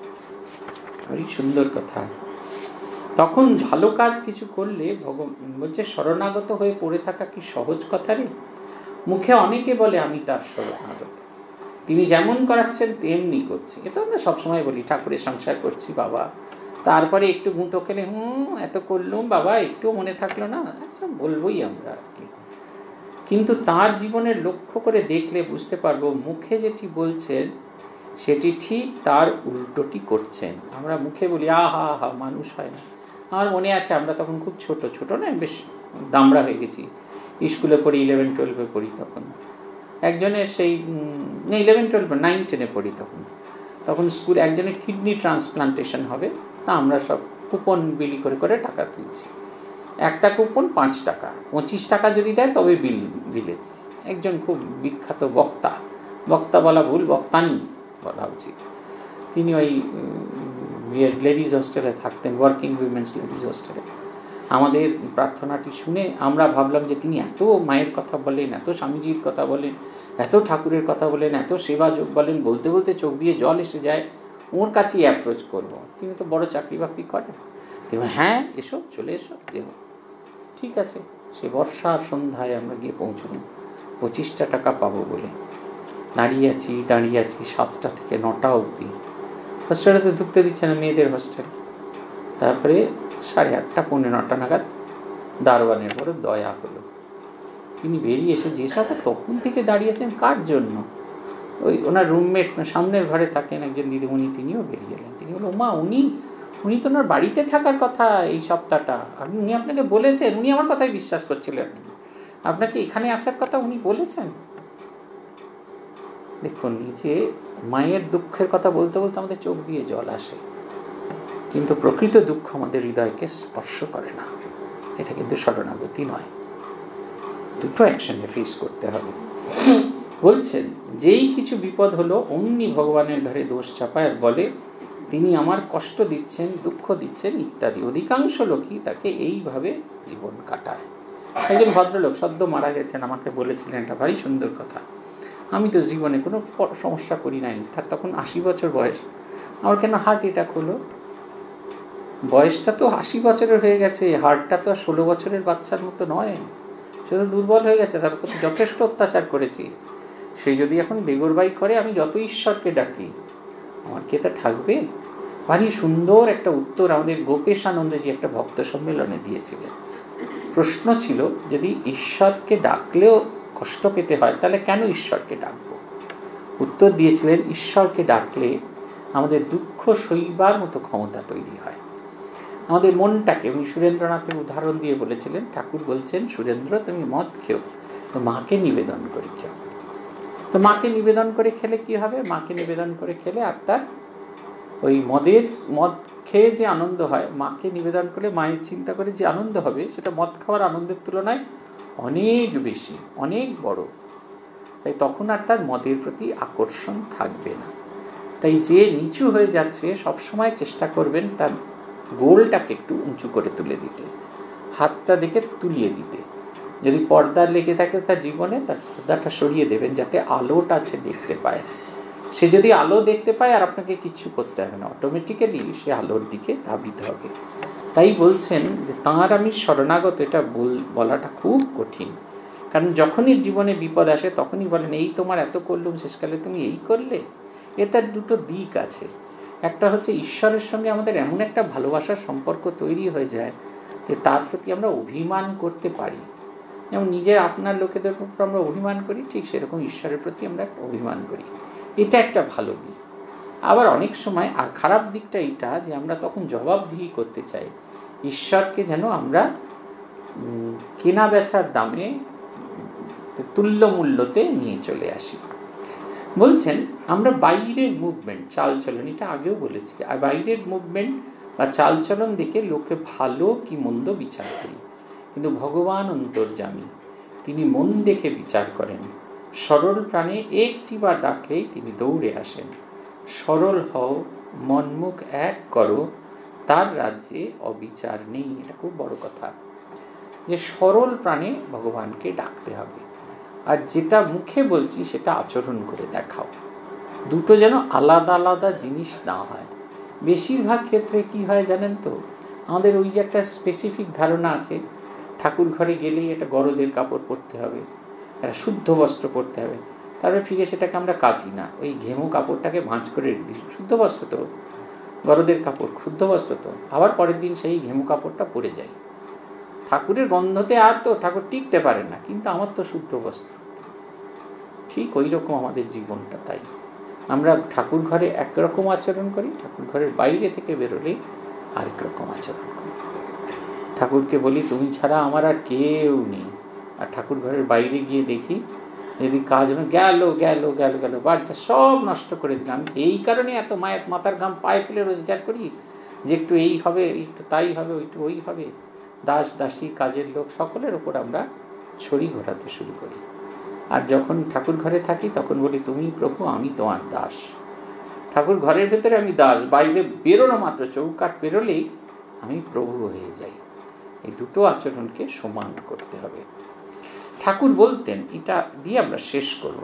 very সুন্দর কথা, তখন ভালো কাজ কিছু করলে ভগবান বলছে শরণাগত হয়ে পড়ে থাকা কি সহজ কথা রে? মুখে অনেকে বলে আমি তার শরণাগত, তিনি যেমন করাচ্ছেন তেমনি করছি। এ তো আমরা সবসময় বলি ঠাকুরের সংসার করছি বাবা, তারপরে একটু গুঁতো খেলে হুম এত করলুম বাবা, একটু মনে থাকলো না, সব বলবোই আমরা আর কি। কিন্তু তার জীবনের লক্ষ্য করে দেখলে বুঝতে পারবো মুখে যেটি বলছেন সেটি ঠিক তার উল্টোটি করছেন। আমরা মুখে বলি আহা হা মানুষ হয় না। আমার মনে আছে আমরা তখন খুব ছোট ছোট না, বেশ দামড়া হয়ে গেছি, স্কুলে পড়ি, ইলেভেন টুয়েলভে পড়ি তখন। একজনের সেই ইলেভেন টুয়েলভ নাইন টেনে পড়ি তখন তখন স্কুল একজনের কিডনি ট্রান্সপ্লান্টেশন হবে, তা আমরা সব কুপন বিলি করে করে টাকা তুলছি। একটা কুপন পাঁচ টাকা, পঁচিশ টাকা যদি দেয় তবে বিল বিলেজ। একজন খুব বিখ্যাত বক্তা, বক্তা বলা ভুল, বক্তানি বলা উচিত, তিনি ওই লেডিজ হোস্টেলে থাকতেন, ওয়ার্কিং উইমেন্স লেডিজ হোস্টেলে। আমাদের প্রার্থনাটি শুনে আমরা ভাবলাম যে তিনি এত মায়ের কথা বলেন, এত স্বামীজির কথা বলেন, এত ঠাকুরের কথা বলেন, এত সেবা যোগ বলেন, বলতে বলতে চোখ দিয়ে জল এসে যায়, ওর কাছেই অ্যাপ্রোচ করব। তিনি তো বড় চাকরি বাকরি করেন। তিনি হ্যাঁ এসো, চলে এসো, দেব। ঠিক আছে, সে বর্ষার সন্ধ্যায় আমরা গিয়ে পৌঁছলাম, পঁচিশটা টাকা পাবো বলে দাঁড়িয়ে আছি দাঁড়িয়ে আছি সাতটা থেকে নটা অবধি। হোস্টেলে তো ঢুকতে দিচ্ছে না, মেয়েদের হোস্টেল। তারপরে সাড়ে আটটা পৌনে নটা নাগাদ দারোয়ানের বড় দয়া হলো, তিনি বেরিয়ে এসে যে সাথে তখন থেকে দাঁড়িয়েছেন কার জন্য, ওই ওনার রুমমেট সামনের ঘরে থাকেন একজন দিদিমণি, তিনিও বেরিয়ে এলেন। তিনি বলল, মা উনি উনি তো ওনার বাড়িতে থাকার কথা এই সপ্তাহটা, আপনি উনি আপনাকে বলেছেন, উনি আমার কথাই বিশ্বাস করছিলেন, আপনাকে এখানে আসার কথা উনি বলেছেন। দেখুন, নিজে মায়ের দুঃখের কথা বলতে বলতে আমাদের চোখ দিয়ে জল আসে, কিন্তু প্রকৃত দুঃখ আমাদের হৃদয়কে স্পর্শ করে না। এটা কিন্তু শরণাগতি নয়, দুটো একসঙ্গে ফেস করতে হবে। বলছেন যেই কিছু বিপদ হলো অমনি ভগবানের ঘরে দোষ চাপায় আর বলে তিনি আমার কষ্ট দিচ্ছেন, দুঃখ দিচ্ছেন ইত্যাদি। অধিকাংশ লোকই তাকে এইভাবে জীবন কাটায়। একজন ভদ্রলোক সদ্য মারা গেছেন, আমাকে বলেছিলেন একটা ভারী সুন্দর কথা। আমি তো জীবনে কোনো সমস্যা করি নাই, তার তখন আশি বছর বয়স। আমার কেন হার্ট অ্যাটাক হলো? বয়সটা তো আশি বছরের হয়ে গেছে, হার্টটা তো আর ষোলো বছরের বাচ্চার মতো নয়, সে তো দুর্বল হয়ে গেছে, তার প্রতি যথেষ্ট অত্যাচার করেছি। সে যদি এখন বেগরবাই করে, আমি যত ঈশ্বরকে ডাকি, আমার কে তা থাকবে? ভারী সুন্দর একটা উত্তর আমাদের গোপেশ আনন্দজি একটা ভক্ত সম্মেলনে দিয়েছিলেন। প্রশ্ন ছিল, যদি ঈশ্বরকে ডাকলেও কষ্ট পেতে হয় তাহলে কেন ঈশ্বরকে ডাকবো? উত্তর দিয়েছিলেন, ঈশ্বরকে ডাকলে আমাদের দুঃখ সইবার মতো ক্ষমতা তৈরি হয়। আমাদের মনটাকে, উনি সুরেন্দ্রনাথের উদাহরণ দিয়ে বলেছিলেন, ঠাকুর বলছেন, সুরেন্দ্র তুমি মদ খেও, তো মাকে নিবেদন করে খেও। তো মাকে নিবেদন করে খেলে কি হবে? মাকে নিবেদন করে খেলে আর তার ওই মদের মদ খেয়ে যে আনন্দ হয়, মাকে নিবেদন করে মায়ের চিন্তা করে যে আনন্দ হবে, সেটা মদ খাওয়ার আনন্দের তুলনায় অনেক বেশি, অনেক বড়। তাই তখন আর তার মদের প্রতি আকর্ষণ থাকবে না। তাই যে নিচু হয়ে যাচ্ছে সবসময় চেষ্টা করবেন তার গোলটাকে একটু উঁচু করে তুলে দিতে, হাতটা দেখে তুলিয়ে দিতে। যদি পর্দা লেগে থাকে তার জীবনে, তার পর্দাটা সরিয়ে দেবেন যাতে আলোটা সে দেখতে পায়। সে যদি আলো দেখতে পায় আর আপনাকে কিচ্ছু করতে হবে না, অটোমেটিক্যালি সে আলোর দিকে ধাবিত হবে। তাই বলছেন যে তাঁর আমি শরণাগত, এটা বলাটা খুব কঠিন। কারণ যখনই জীবনে বিপদ আসে তখনই বলেন, এই তোমার এত করলুম, শেষকালে তুমি এই করলে। এটার দুটো দিক আছে। একটা হচ্ছে ঈশ্বরের সঙ্গে আমাদের এমন একটা ভালোবাসার সম্পর্ক তৈরি হয়ে যায় যে তার প্রতি আমরা অভিমান করতে পারি। যেমন নিজের আপনার লোকেদের উপর আমরা অভিমান করি, ঠিক সেরকম ঈশ্বরের প্রতি আমরা একটা অভিমান করি। এটা একটা ভালো দিক। আবার অনেক সময় আর খারাপ দিকটা এটা যে আমরা তখন জবাবদিহি করতে চাই, ঈশ্বরকে যেন আমরা কেনা বেচার দামে তুল্য মূল্যতে নিয়ে চলে আসি। বলছেন আমরা বাইরের মুভমেন্ট, চালচলন, এটা আগেও বলেছি, আর বাইরের মুভমেন্ট বা চালচলন দেখে লোকে ভালো কি মন্দ বিচার করি, কিন্তু ভগবান অন্তর্যামী, তিনি মন দেখে বিচার করেন। সরল প্রাণে একটি বার ডাকলেই তিনি দৌড়ে আসেন। সরল হও, মনমুখ এক করো, তার রাজ্যে অবিচার নেই। এটা খুব বড় কথা, যে সরল প্রাণে ভগবানকে ডাকতে হবে, আর যেটা মুখে বলছি সেটা আচরণ করে দেখাও। দুটো যেন আলাদা আলাদা জিনিস না হয়। বেশিরভাগ ক্ষেত্রে কি হয় জানেন তো, আমাদের ওই যে একটা স্পেসিফিক ধারণা আছে, ঠাকুর ঘরে গেলেই একটা গরদের কাপড় পরতে হবে, একটা শুদ্ধ বস্ত্র পরতে হবে, তারপরে ফিরে সেটাকে আমরা কাচি না, ওই ঘেমো কাপড়টাকে ভাঁজ করে রেখে দিই। শুদ্ধ বস্ত্র তো, গরদের কাপড় শুদ্ধ বস্ত্র তো, আবার পরের দিন সেই ঘেমো কাপড়টা পরে যায়। ঠাকুরের গন্ধতে আর তো ঠাকুর টিকতে পারেন না, কিন্তু আমার তো শুদ্ধ বস্ত্র। ঠিক ওই রকম আমাদের জীবনটা। তাই আমরা ঠাকুর ঘরে একরকম আচরণ করি, ঠাকুর ঘরের বাইরে থেকে বেরোলেই আরেক রকম আচরণ করি। ঠাকুরকে বলি তুমি ছাড়া আমার আর কেউ নেই, আর ঠাকুর ঘরের বাইরে গিয়ে দেখি যদি কাজ গেল গেল গেল গেল বাড়িটা সব নষ্ট করে দিলাম। এই কারণে এত মায়ের মাথার ঘাম পায়ে ফেলে রোজগার করি যে একটু এই হবে, একটু তাই হবে, একটু ওই হবে। দাস দাসী কাজের লোক সকলের ওপর আমরা ছড়ি ঘোরাতে শুরু করি। আর যখন ঠাকুর ঘরে থাকি তখন বলি তুমি প্রভু, আমি তোমার দাস। ঠাকুর ঘরের ভেতরে আমি দাস, বাইরে বেরোনো মাত্র, চৌকাঠ বেরোলেই আমি প্রভু হয়ে যাই। এই দুটো আচরণকে সমান করতে হবে। ঠাকুর বলতেন, এটা দিয়ে আমরা শেষ করব,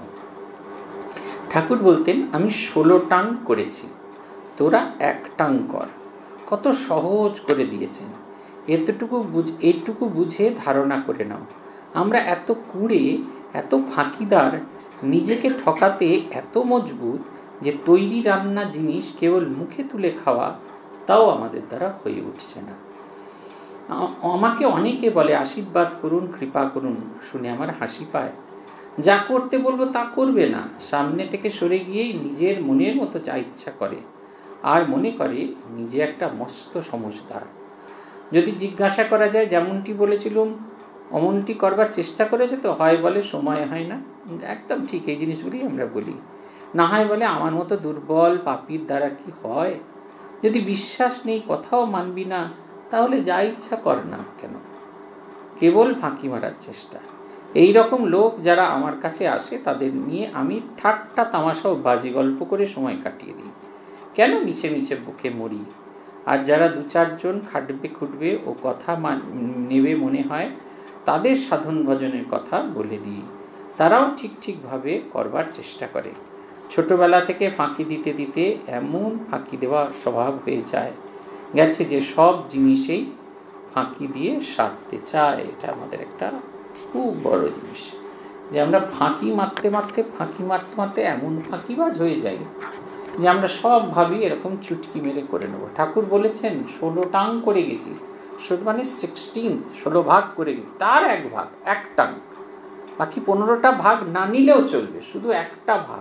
ঠাকুর বলতেন আমি ষোলো টাং করেছি, তোরা এক টাং কর। কত সহজ করে দিয়েছেন। এতটুকু বুঝ এটুকু বুঝে ধারণা করে নাও। আমরা এত কুঁড়ে, এত ফাঁকিদার, নিজেকে ঠকাতে এত মজবুত যে তৈরি রান্না জিনিস কেবল মুখে তুলে খাওয়া তাও আমাদের দ্বারা হয়ে উঠছে না। আমাকে অনেকে বলে আশীর্বাদ করুন, কৃপা করুন, শুনে আমার হাসি পায়। যা করতে বলবো তা করবে না, সামনে থেকে সরে গিয়েই নিজের মনের মতো যা ইচ্ছা করে, আর মনে করে নিজে একটা মস্ত সমঝদার। যদি জিজ্ঞাসা করা যায় যেমনটি বলেছিলাম অমনটি করবার চেষ্টা করেছে তো, হয় বলে সময় হয় না, একদম ঠিক এই জিনিসগুলি আমরা বলি। না হয় বলে আমার মতো দুর্বল পাপীর দ্বারা কি হয়। যদি বিশ্বাস নেই, কথাও মানবি না, তাহলে যা ইচ্ছা কর না কেন, কেবল ফাঁকি মারার চেষ্টা। এই রকম লোক যারা আমার কাছে আসে তাদের নিয়ে আমি ঠাট্টা তামাশা ও বাজে গল্প করে সময় কাটিয়ে দিই। কেন মিছে মিছে বুকে মরি? আর যারা দু চারজন খাটবে খুটবে ও কথা নেবে মনে হয় তাদের সাধন ভজনের কথা বলে দিই। তারাও ঠিক ঠিকভাবে করবার চেষ্টা করে। ছোটবেলা থেকে ফাঁকি দিতে দিতে এমন ফাঁকি দেওয়া স্বভাব হয়ে যায় গেছে যে সব জিনিসেই ফাঁকি দিয়ে সারতে চায়। এটা আমাদের একটা খুব বড় জিনিস যে আমরা ফাঁকি মারতে মারতে ফাঁকি মারতে মারতে এমন ফাঁকিবাজ হয়ে যাই যে আমরা সব ভাবি এরকম চুটকি মেরে করে নেব। ঠাকুর বলেছেন ষোলো টাং করে গেছি, ষোলো মানে সিক্সটিন্থ, ষোলো ভাগ করে গেছি, তার এক ভাগ এক টাং, বাকি পনেরোটা ভাগ না নিলেও চলবে, শুধু একটা ভাগ।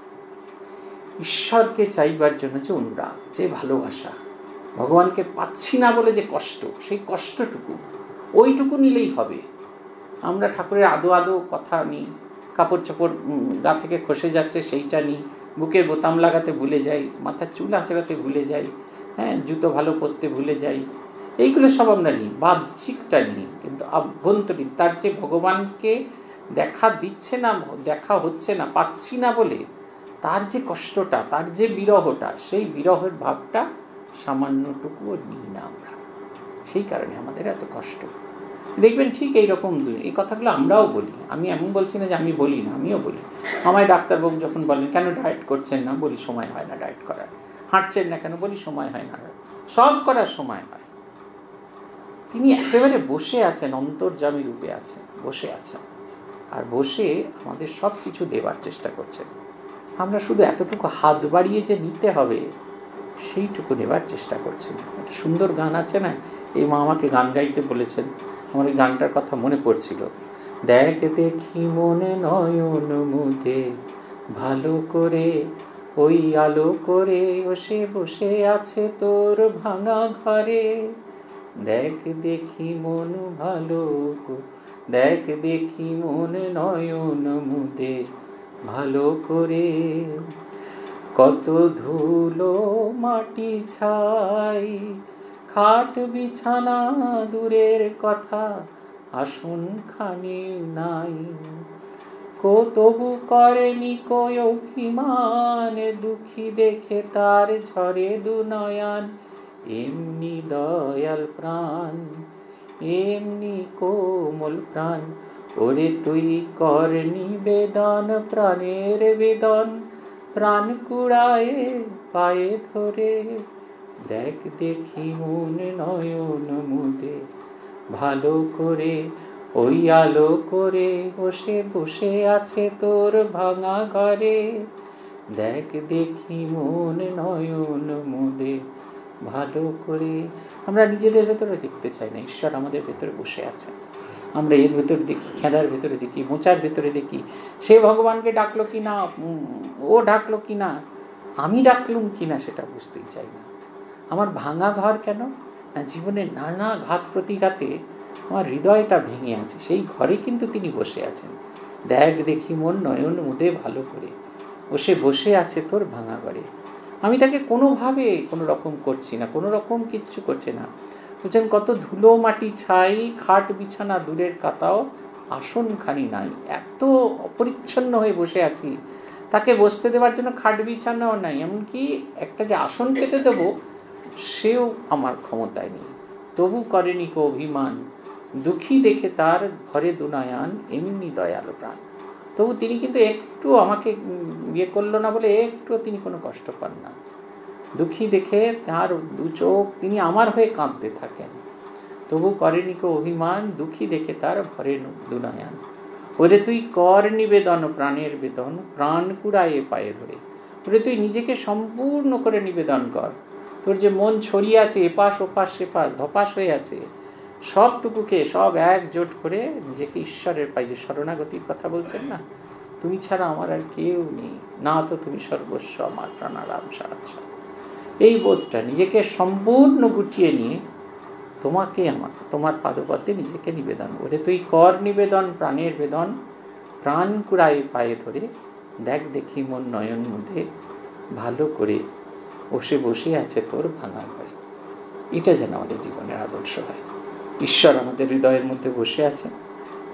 ঈশ্বরকে চাইবার জন্য যে অনুরাগ, যে ভালোবাসা, ভগবানকে পাচ্ছি না বলে যে কষ্ট, সেই কষ্টটুকু ওইটুকু নিলেই হবে। আমরা ঠাকুরের আদো আদো কথা নিই, কাপড় চোপড় গা থেকে খসে যাচ্ছে সেইটা নিই, বুকের বোতাম লাগাতে ভুলে যাই, মাথার চুল আঁচড়াতে ভুলে যাই, হ্যাঁ জুতো ভালো পরতে ভুলে যাই, এইগুলো সব আমরা নিই, বাহ্যিকটা নিই, কিন্তু আভ্যন্তরীণ তার যে ভগবানকে দেখা দিচ্ছে না, দেখা হচ্ছে না, পাচ্ছি না বলে তার যে কষ্টটা, তার যে বিরহটা, সেই বিরহের ভাবটা সামান্যটুকুও নিই না আমরা। সেই কারণে আমাদের এত কষ্ট। দেখবেন ঠিক এইরকম এই কথাগুলো আমরাও বলি। আমি এমন বলছি না যে আমি বলি না, আমিও বলি। আমায় ডাক্তারবাবু যখন বলেন কেন ডায়েট করছেন না, বলি সময় হয় না ডায়েট করার। হাঁটছেন না কেন, বলি সময় হয় না, সব করার সময় হয়। তিনি একেবারে বসে আছেন, অন্তর্যামী রূপে আছেন, বসে আছেন, আর বসে আমাদের সব কিছু দেবার চেষ্টা করছেন। আমরা শুধু এতটুকু হাত বাড়িয়ে যে নিতে হবে সেইটুকু নেবার চেষ্টা করছেন। একটা সুন্দর গান আছে না, এই মা আমাকে গান গাইতে বলেছেন, আমার এই গানটার কথা মনে পড়ছিল। দেখ দেখি মনে নয়ন মুদে ভালো করে, ওই আলো করে বসে বসে আছে তোর ভাঙা ঘরে। দেখ দেখি মন ভালো, দেখ দেখি মনে নয়ন মুদে ভালো করে, কত ধুলো মাটি ছাই, খাট বিছানা দূরের কথা, আসন খানি নাই, কো তবু করেনি কই অভিমান, দুঃখী দেখে তার ঝরে দু নয়ন, এমনি দয়াল প্রাণ, এমনি কোমল প্রাণ, ওরে তুই কর নিবেদন প্রাণের বেদন, প্রাণ কুড়ায়ে পায়ে ধরে, দেখ দেখি মন নয়ন মুদে ভালো করে, ওই আলো করে বসে বসে আছে তোর ভাঙা ঘরে। দেখ দেখি মন নয়ন মুদে ভালো করে। আমরা নিজেদের ভেতরে দেখতে চাই না, ঈশ্বর আমাদের ভেতরে বসে আছে। আমরা এর ভেতরে দেখি, খেদার ভেতরে দেখি, মোচার ভেতরে দেখি, সে ভগবানকে ডাকলো কি না, ও ডাকলো কি না, আমি ডাকলুম কি না, সেটা বুঝতেই চাই না। আমার ভাঙা ঘর কেন না, জীবনের নানা ঘাত প্রতিঘাতে আমার হৃদয়টা ভেঙে আছে, সেই ঘরে কিন্তু তিনি বসে আছেন। দেখ দেখি মন নয়ন মুদে ভালো করে, বসে বসে আছে তোর ভাঙা ঘরে। আমি তাকে কোনোভাবে কোনো রকম করছি না, কোনো রকম কিচ্ছু করছে না। বলছেন কত ধুলো মাটি ছাই, খাট বিছানা দূরের কাতাও, আসন খানি নাই। এত অপরিচ্ছন্ন হয়ে বসে আছি, তাকে বসতে দেওয়ার জন্য খাট বিছানাও নাই, এমনকি একটা যে আসন পেতে দেবো সেও আমার ক্ষমতায় নেই। তবু করেনি কো অভিমান, দুঃখী দেখে তার ঘরে দুনয়ন, এমনি দয়ালু প্রাণ। তবু তিনি কিন্তু একটু আমাকে ইয়ে করলো না বলে একটু তিনি কোনো কষ্ট পান না। দুঃখী দেখে তার দু চোখ, তিনি আমার হয়ে কাঁদতে থাকেন। তবু করেনি কো অভিমান, দুঃখী দেখে তার ঘরে দুনয়ন, ওরে তুই কর নিবেদন প্রাণের বেদন, প্রাণ কুড়ায়ে পায়ে ধরে। ওরে তুই নিজেকে সম্পূর্ণ করে নিবেদন কর। তোর যে মন ছড়িয়ে আছে এপাশ ওপাশ সেপাশ ধপাস হয়ে আছে, সবটুকুকে সব একজোট করে নিজেকে ঈশ্বরের পাই, যে শরণাগতির কথা বলছেন না, তুমি ছাড়া আমার আর কেউ নেই, না তো তুমি সর্বস্ব আমার প্রাণারাম সারাচ্ছা। এই বোধটা নিজেকে সম্পূর্ণ গুটিয়ে নিয়ে তোমাকে আমার, তোমার পাদপদ্মে নিজেকে নিবেদন করে। তুই কর নিবেদন প্রাণের বেদন, প্রাণ কুড়াই পায়ে ধরে, দেখ দেখি মন নয়ন মধ্যে ভালো করে, বসে বসে আছে তোর ভাঙা ঘরে। এটা যেন আমাদের জীবনের আদর্শ হয়। ঈশ্বর আমাদের হৃদয়ের মধ্যে বসে আছেন,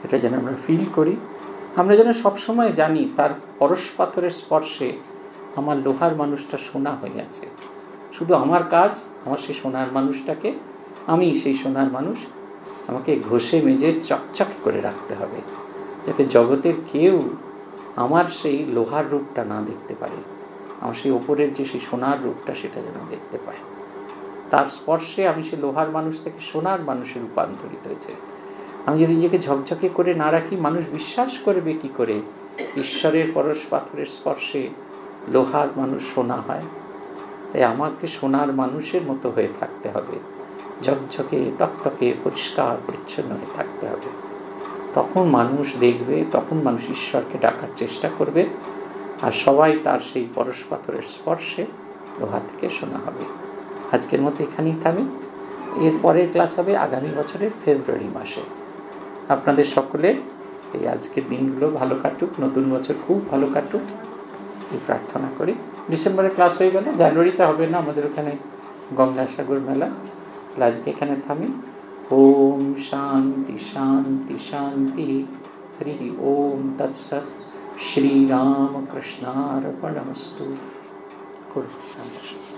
এটা যেন আমরা ফিল করি। আমরা যেন সবসময় জানি তার পরশ পাথরের স্পর্শে আমার লোহার মানুষটা সোনা হয়ে আছে। শুধু আমার কাজ আমার সেই সোনার মানুষটাকে, আমি সেই সোনার মানুষ, আমাকে ঘষে মেজে চকচকে করে রাখতে হবে, যাতে জগতের কেউ আমার সেই লোহার রূপটা না দেখতে পারে, আমার সেই ওপরের যে সেই সোনার রূপটা সেটা যেন দেখতে পায়। তার স্পর্শে আমি সেই লোহার মানুষ থেকে সোনার মানুষে রূপান্তরিত হয়েছে। আমি যদি নিজেকে ঝকঝকে করে না রাখি, মানুষ বিশ্বাস করবে কি করে ঈশ্বরের পরশ পাথরের স্পর্শে লোহার মানুষ সোনা হয়? তাই আমাকে সোনার মানুষের মতো হয়ে থাকতে হবে, ঝকঝকে তকতকে পরিষ্কার পরিচ্ছন্ন হয়ে থাকতে হবে। তখন মানুষ দেখবে, তখন মানুষ ঈশ্বরকে ডাকার চেষ্টা করবে, আর সবাই তার সেই পরশ পাথরের স্পর্শে লোহা থেকে সোনা হবে। আজকের মতো এখানেই থামি। এর পরের ক্লাস হবে আগামী বছরের ফেব্রুয়ারি মাসে। আপনাদের সকলের এই আজকের দিনগুলো ভালো কাটুক, নতুন বছর খুব ভালো কাটুক এই প্রার্থনা করি। ডিসেম্বরে ক্লাস হয়ে গেলে জানুয়ারিতে হবে না, আমাদের ওখানে গঙ্গাসাগর মেলা। আজকে এখানে থামি। ওম শান্তি শান্তি শান্তি। হরি ওম তৎসৎ। শ্রীরামকৃষ্ণার্পণমস্তু। করুন।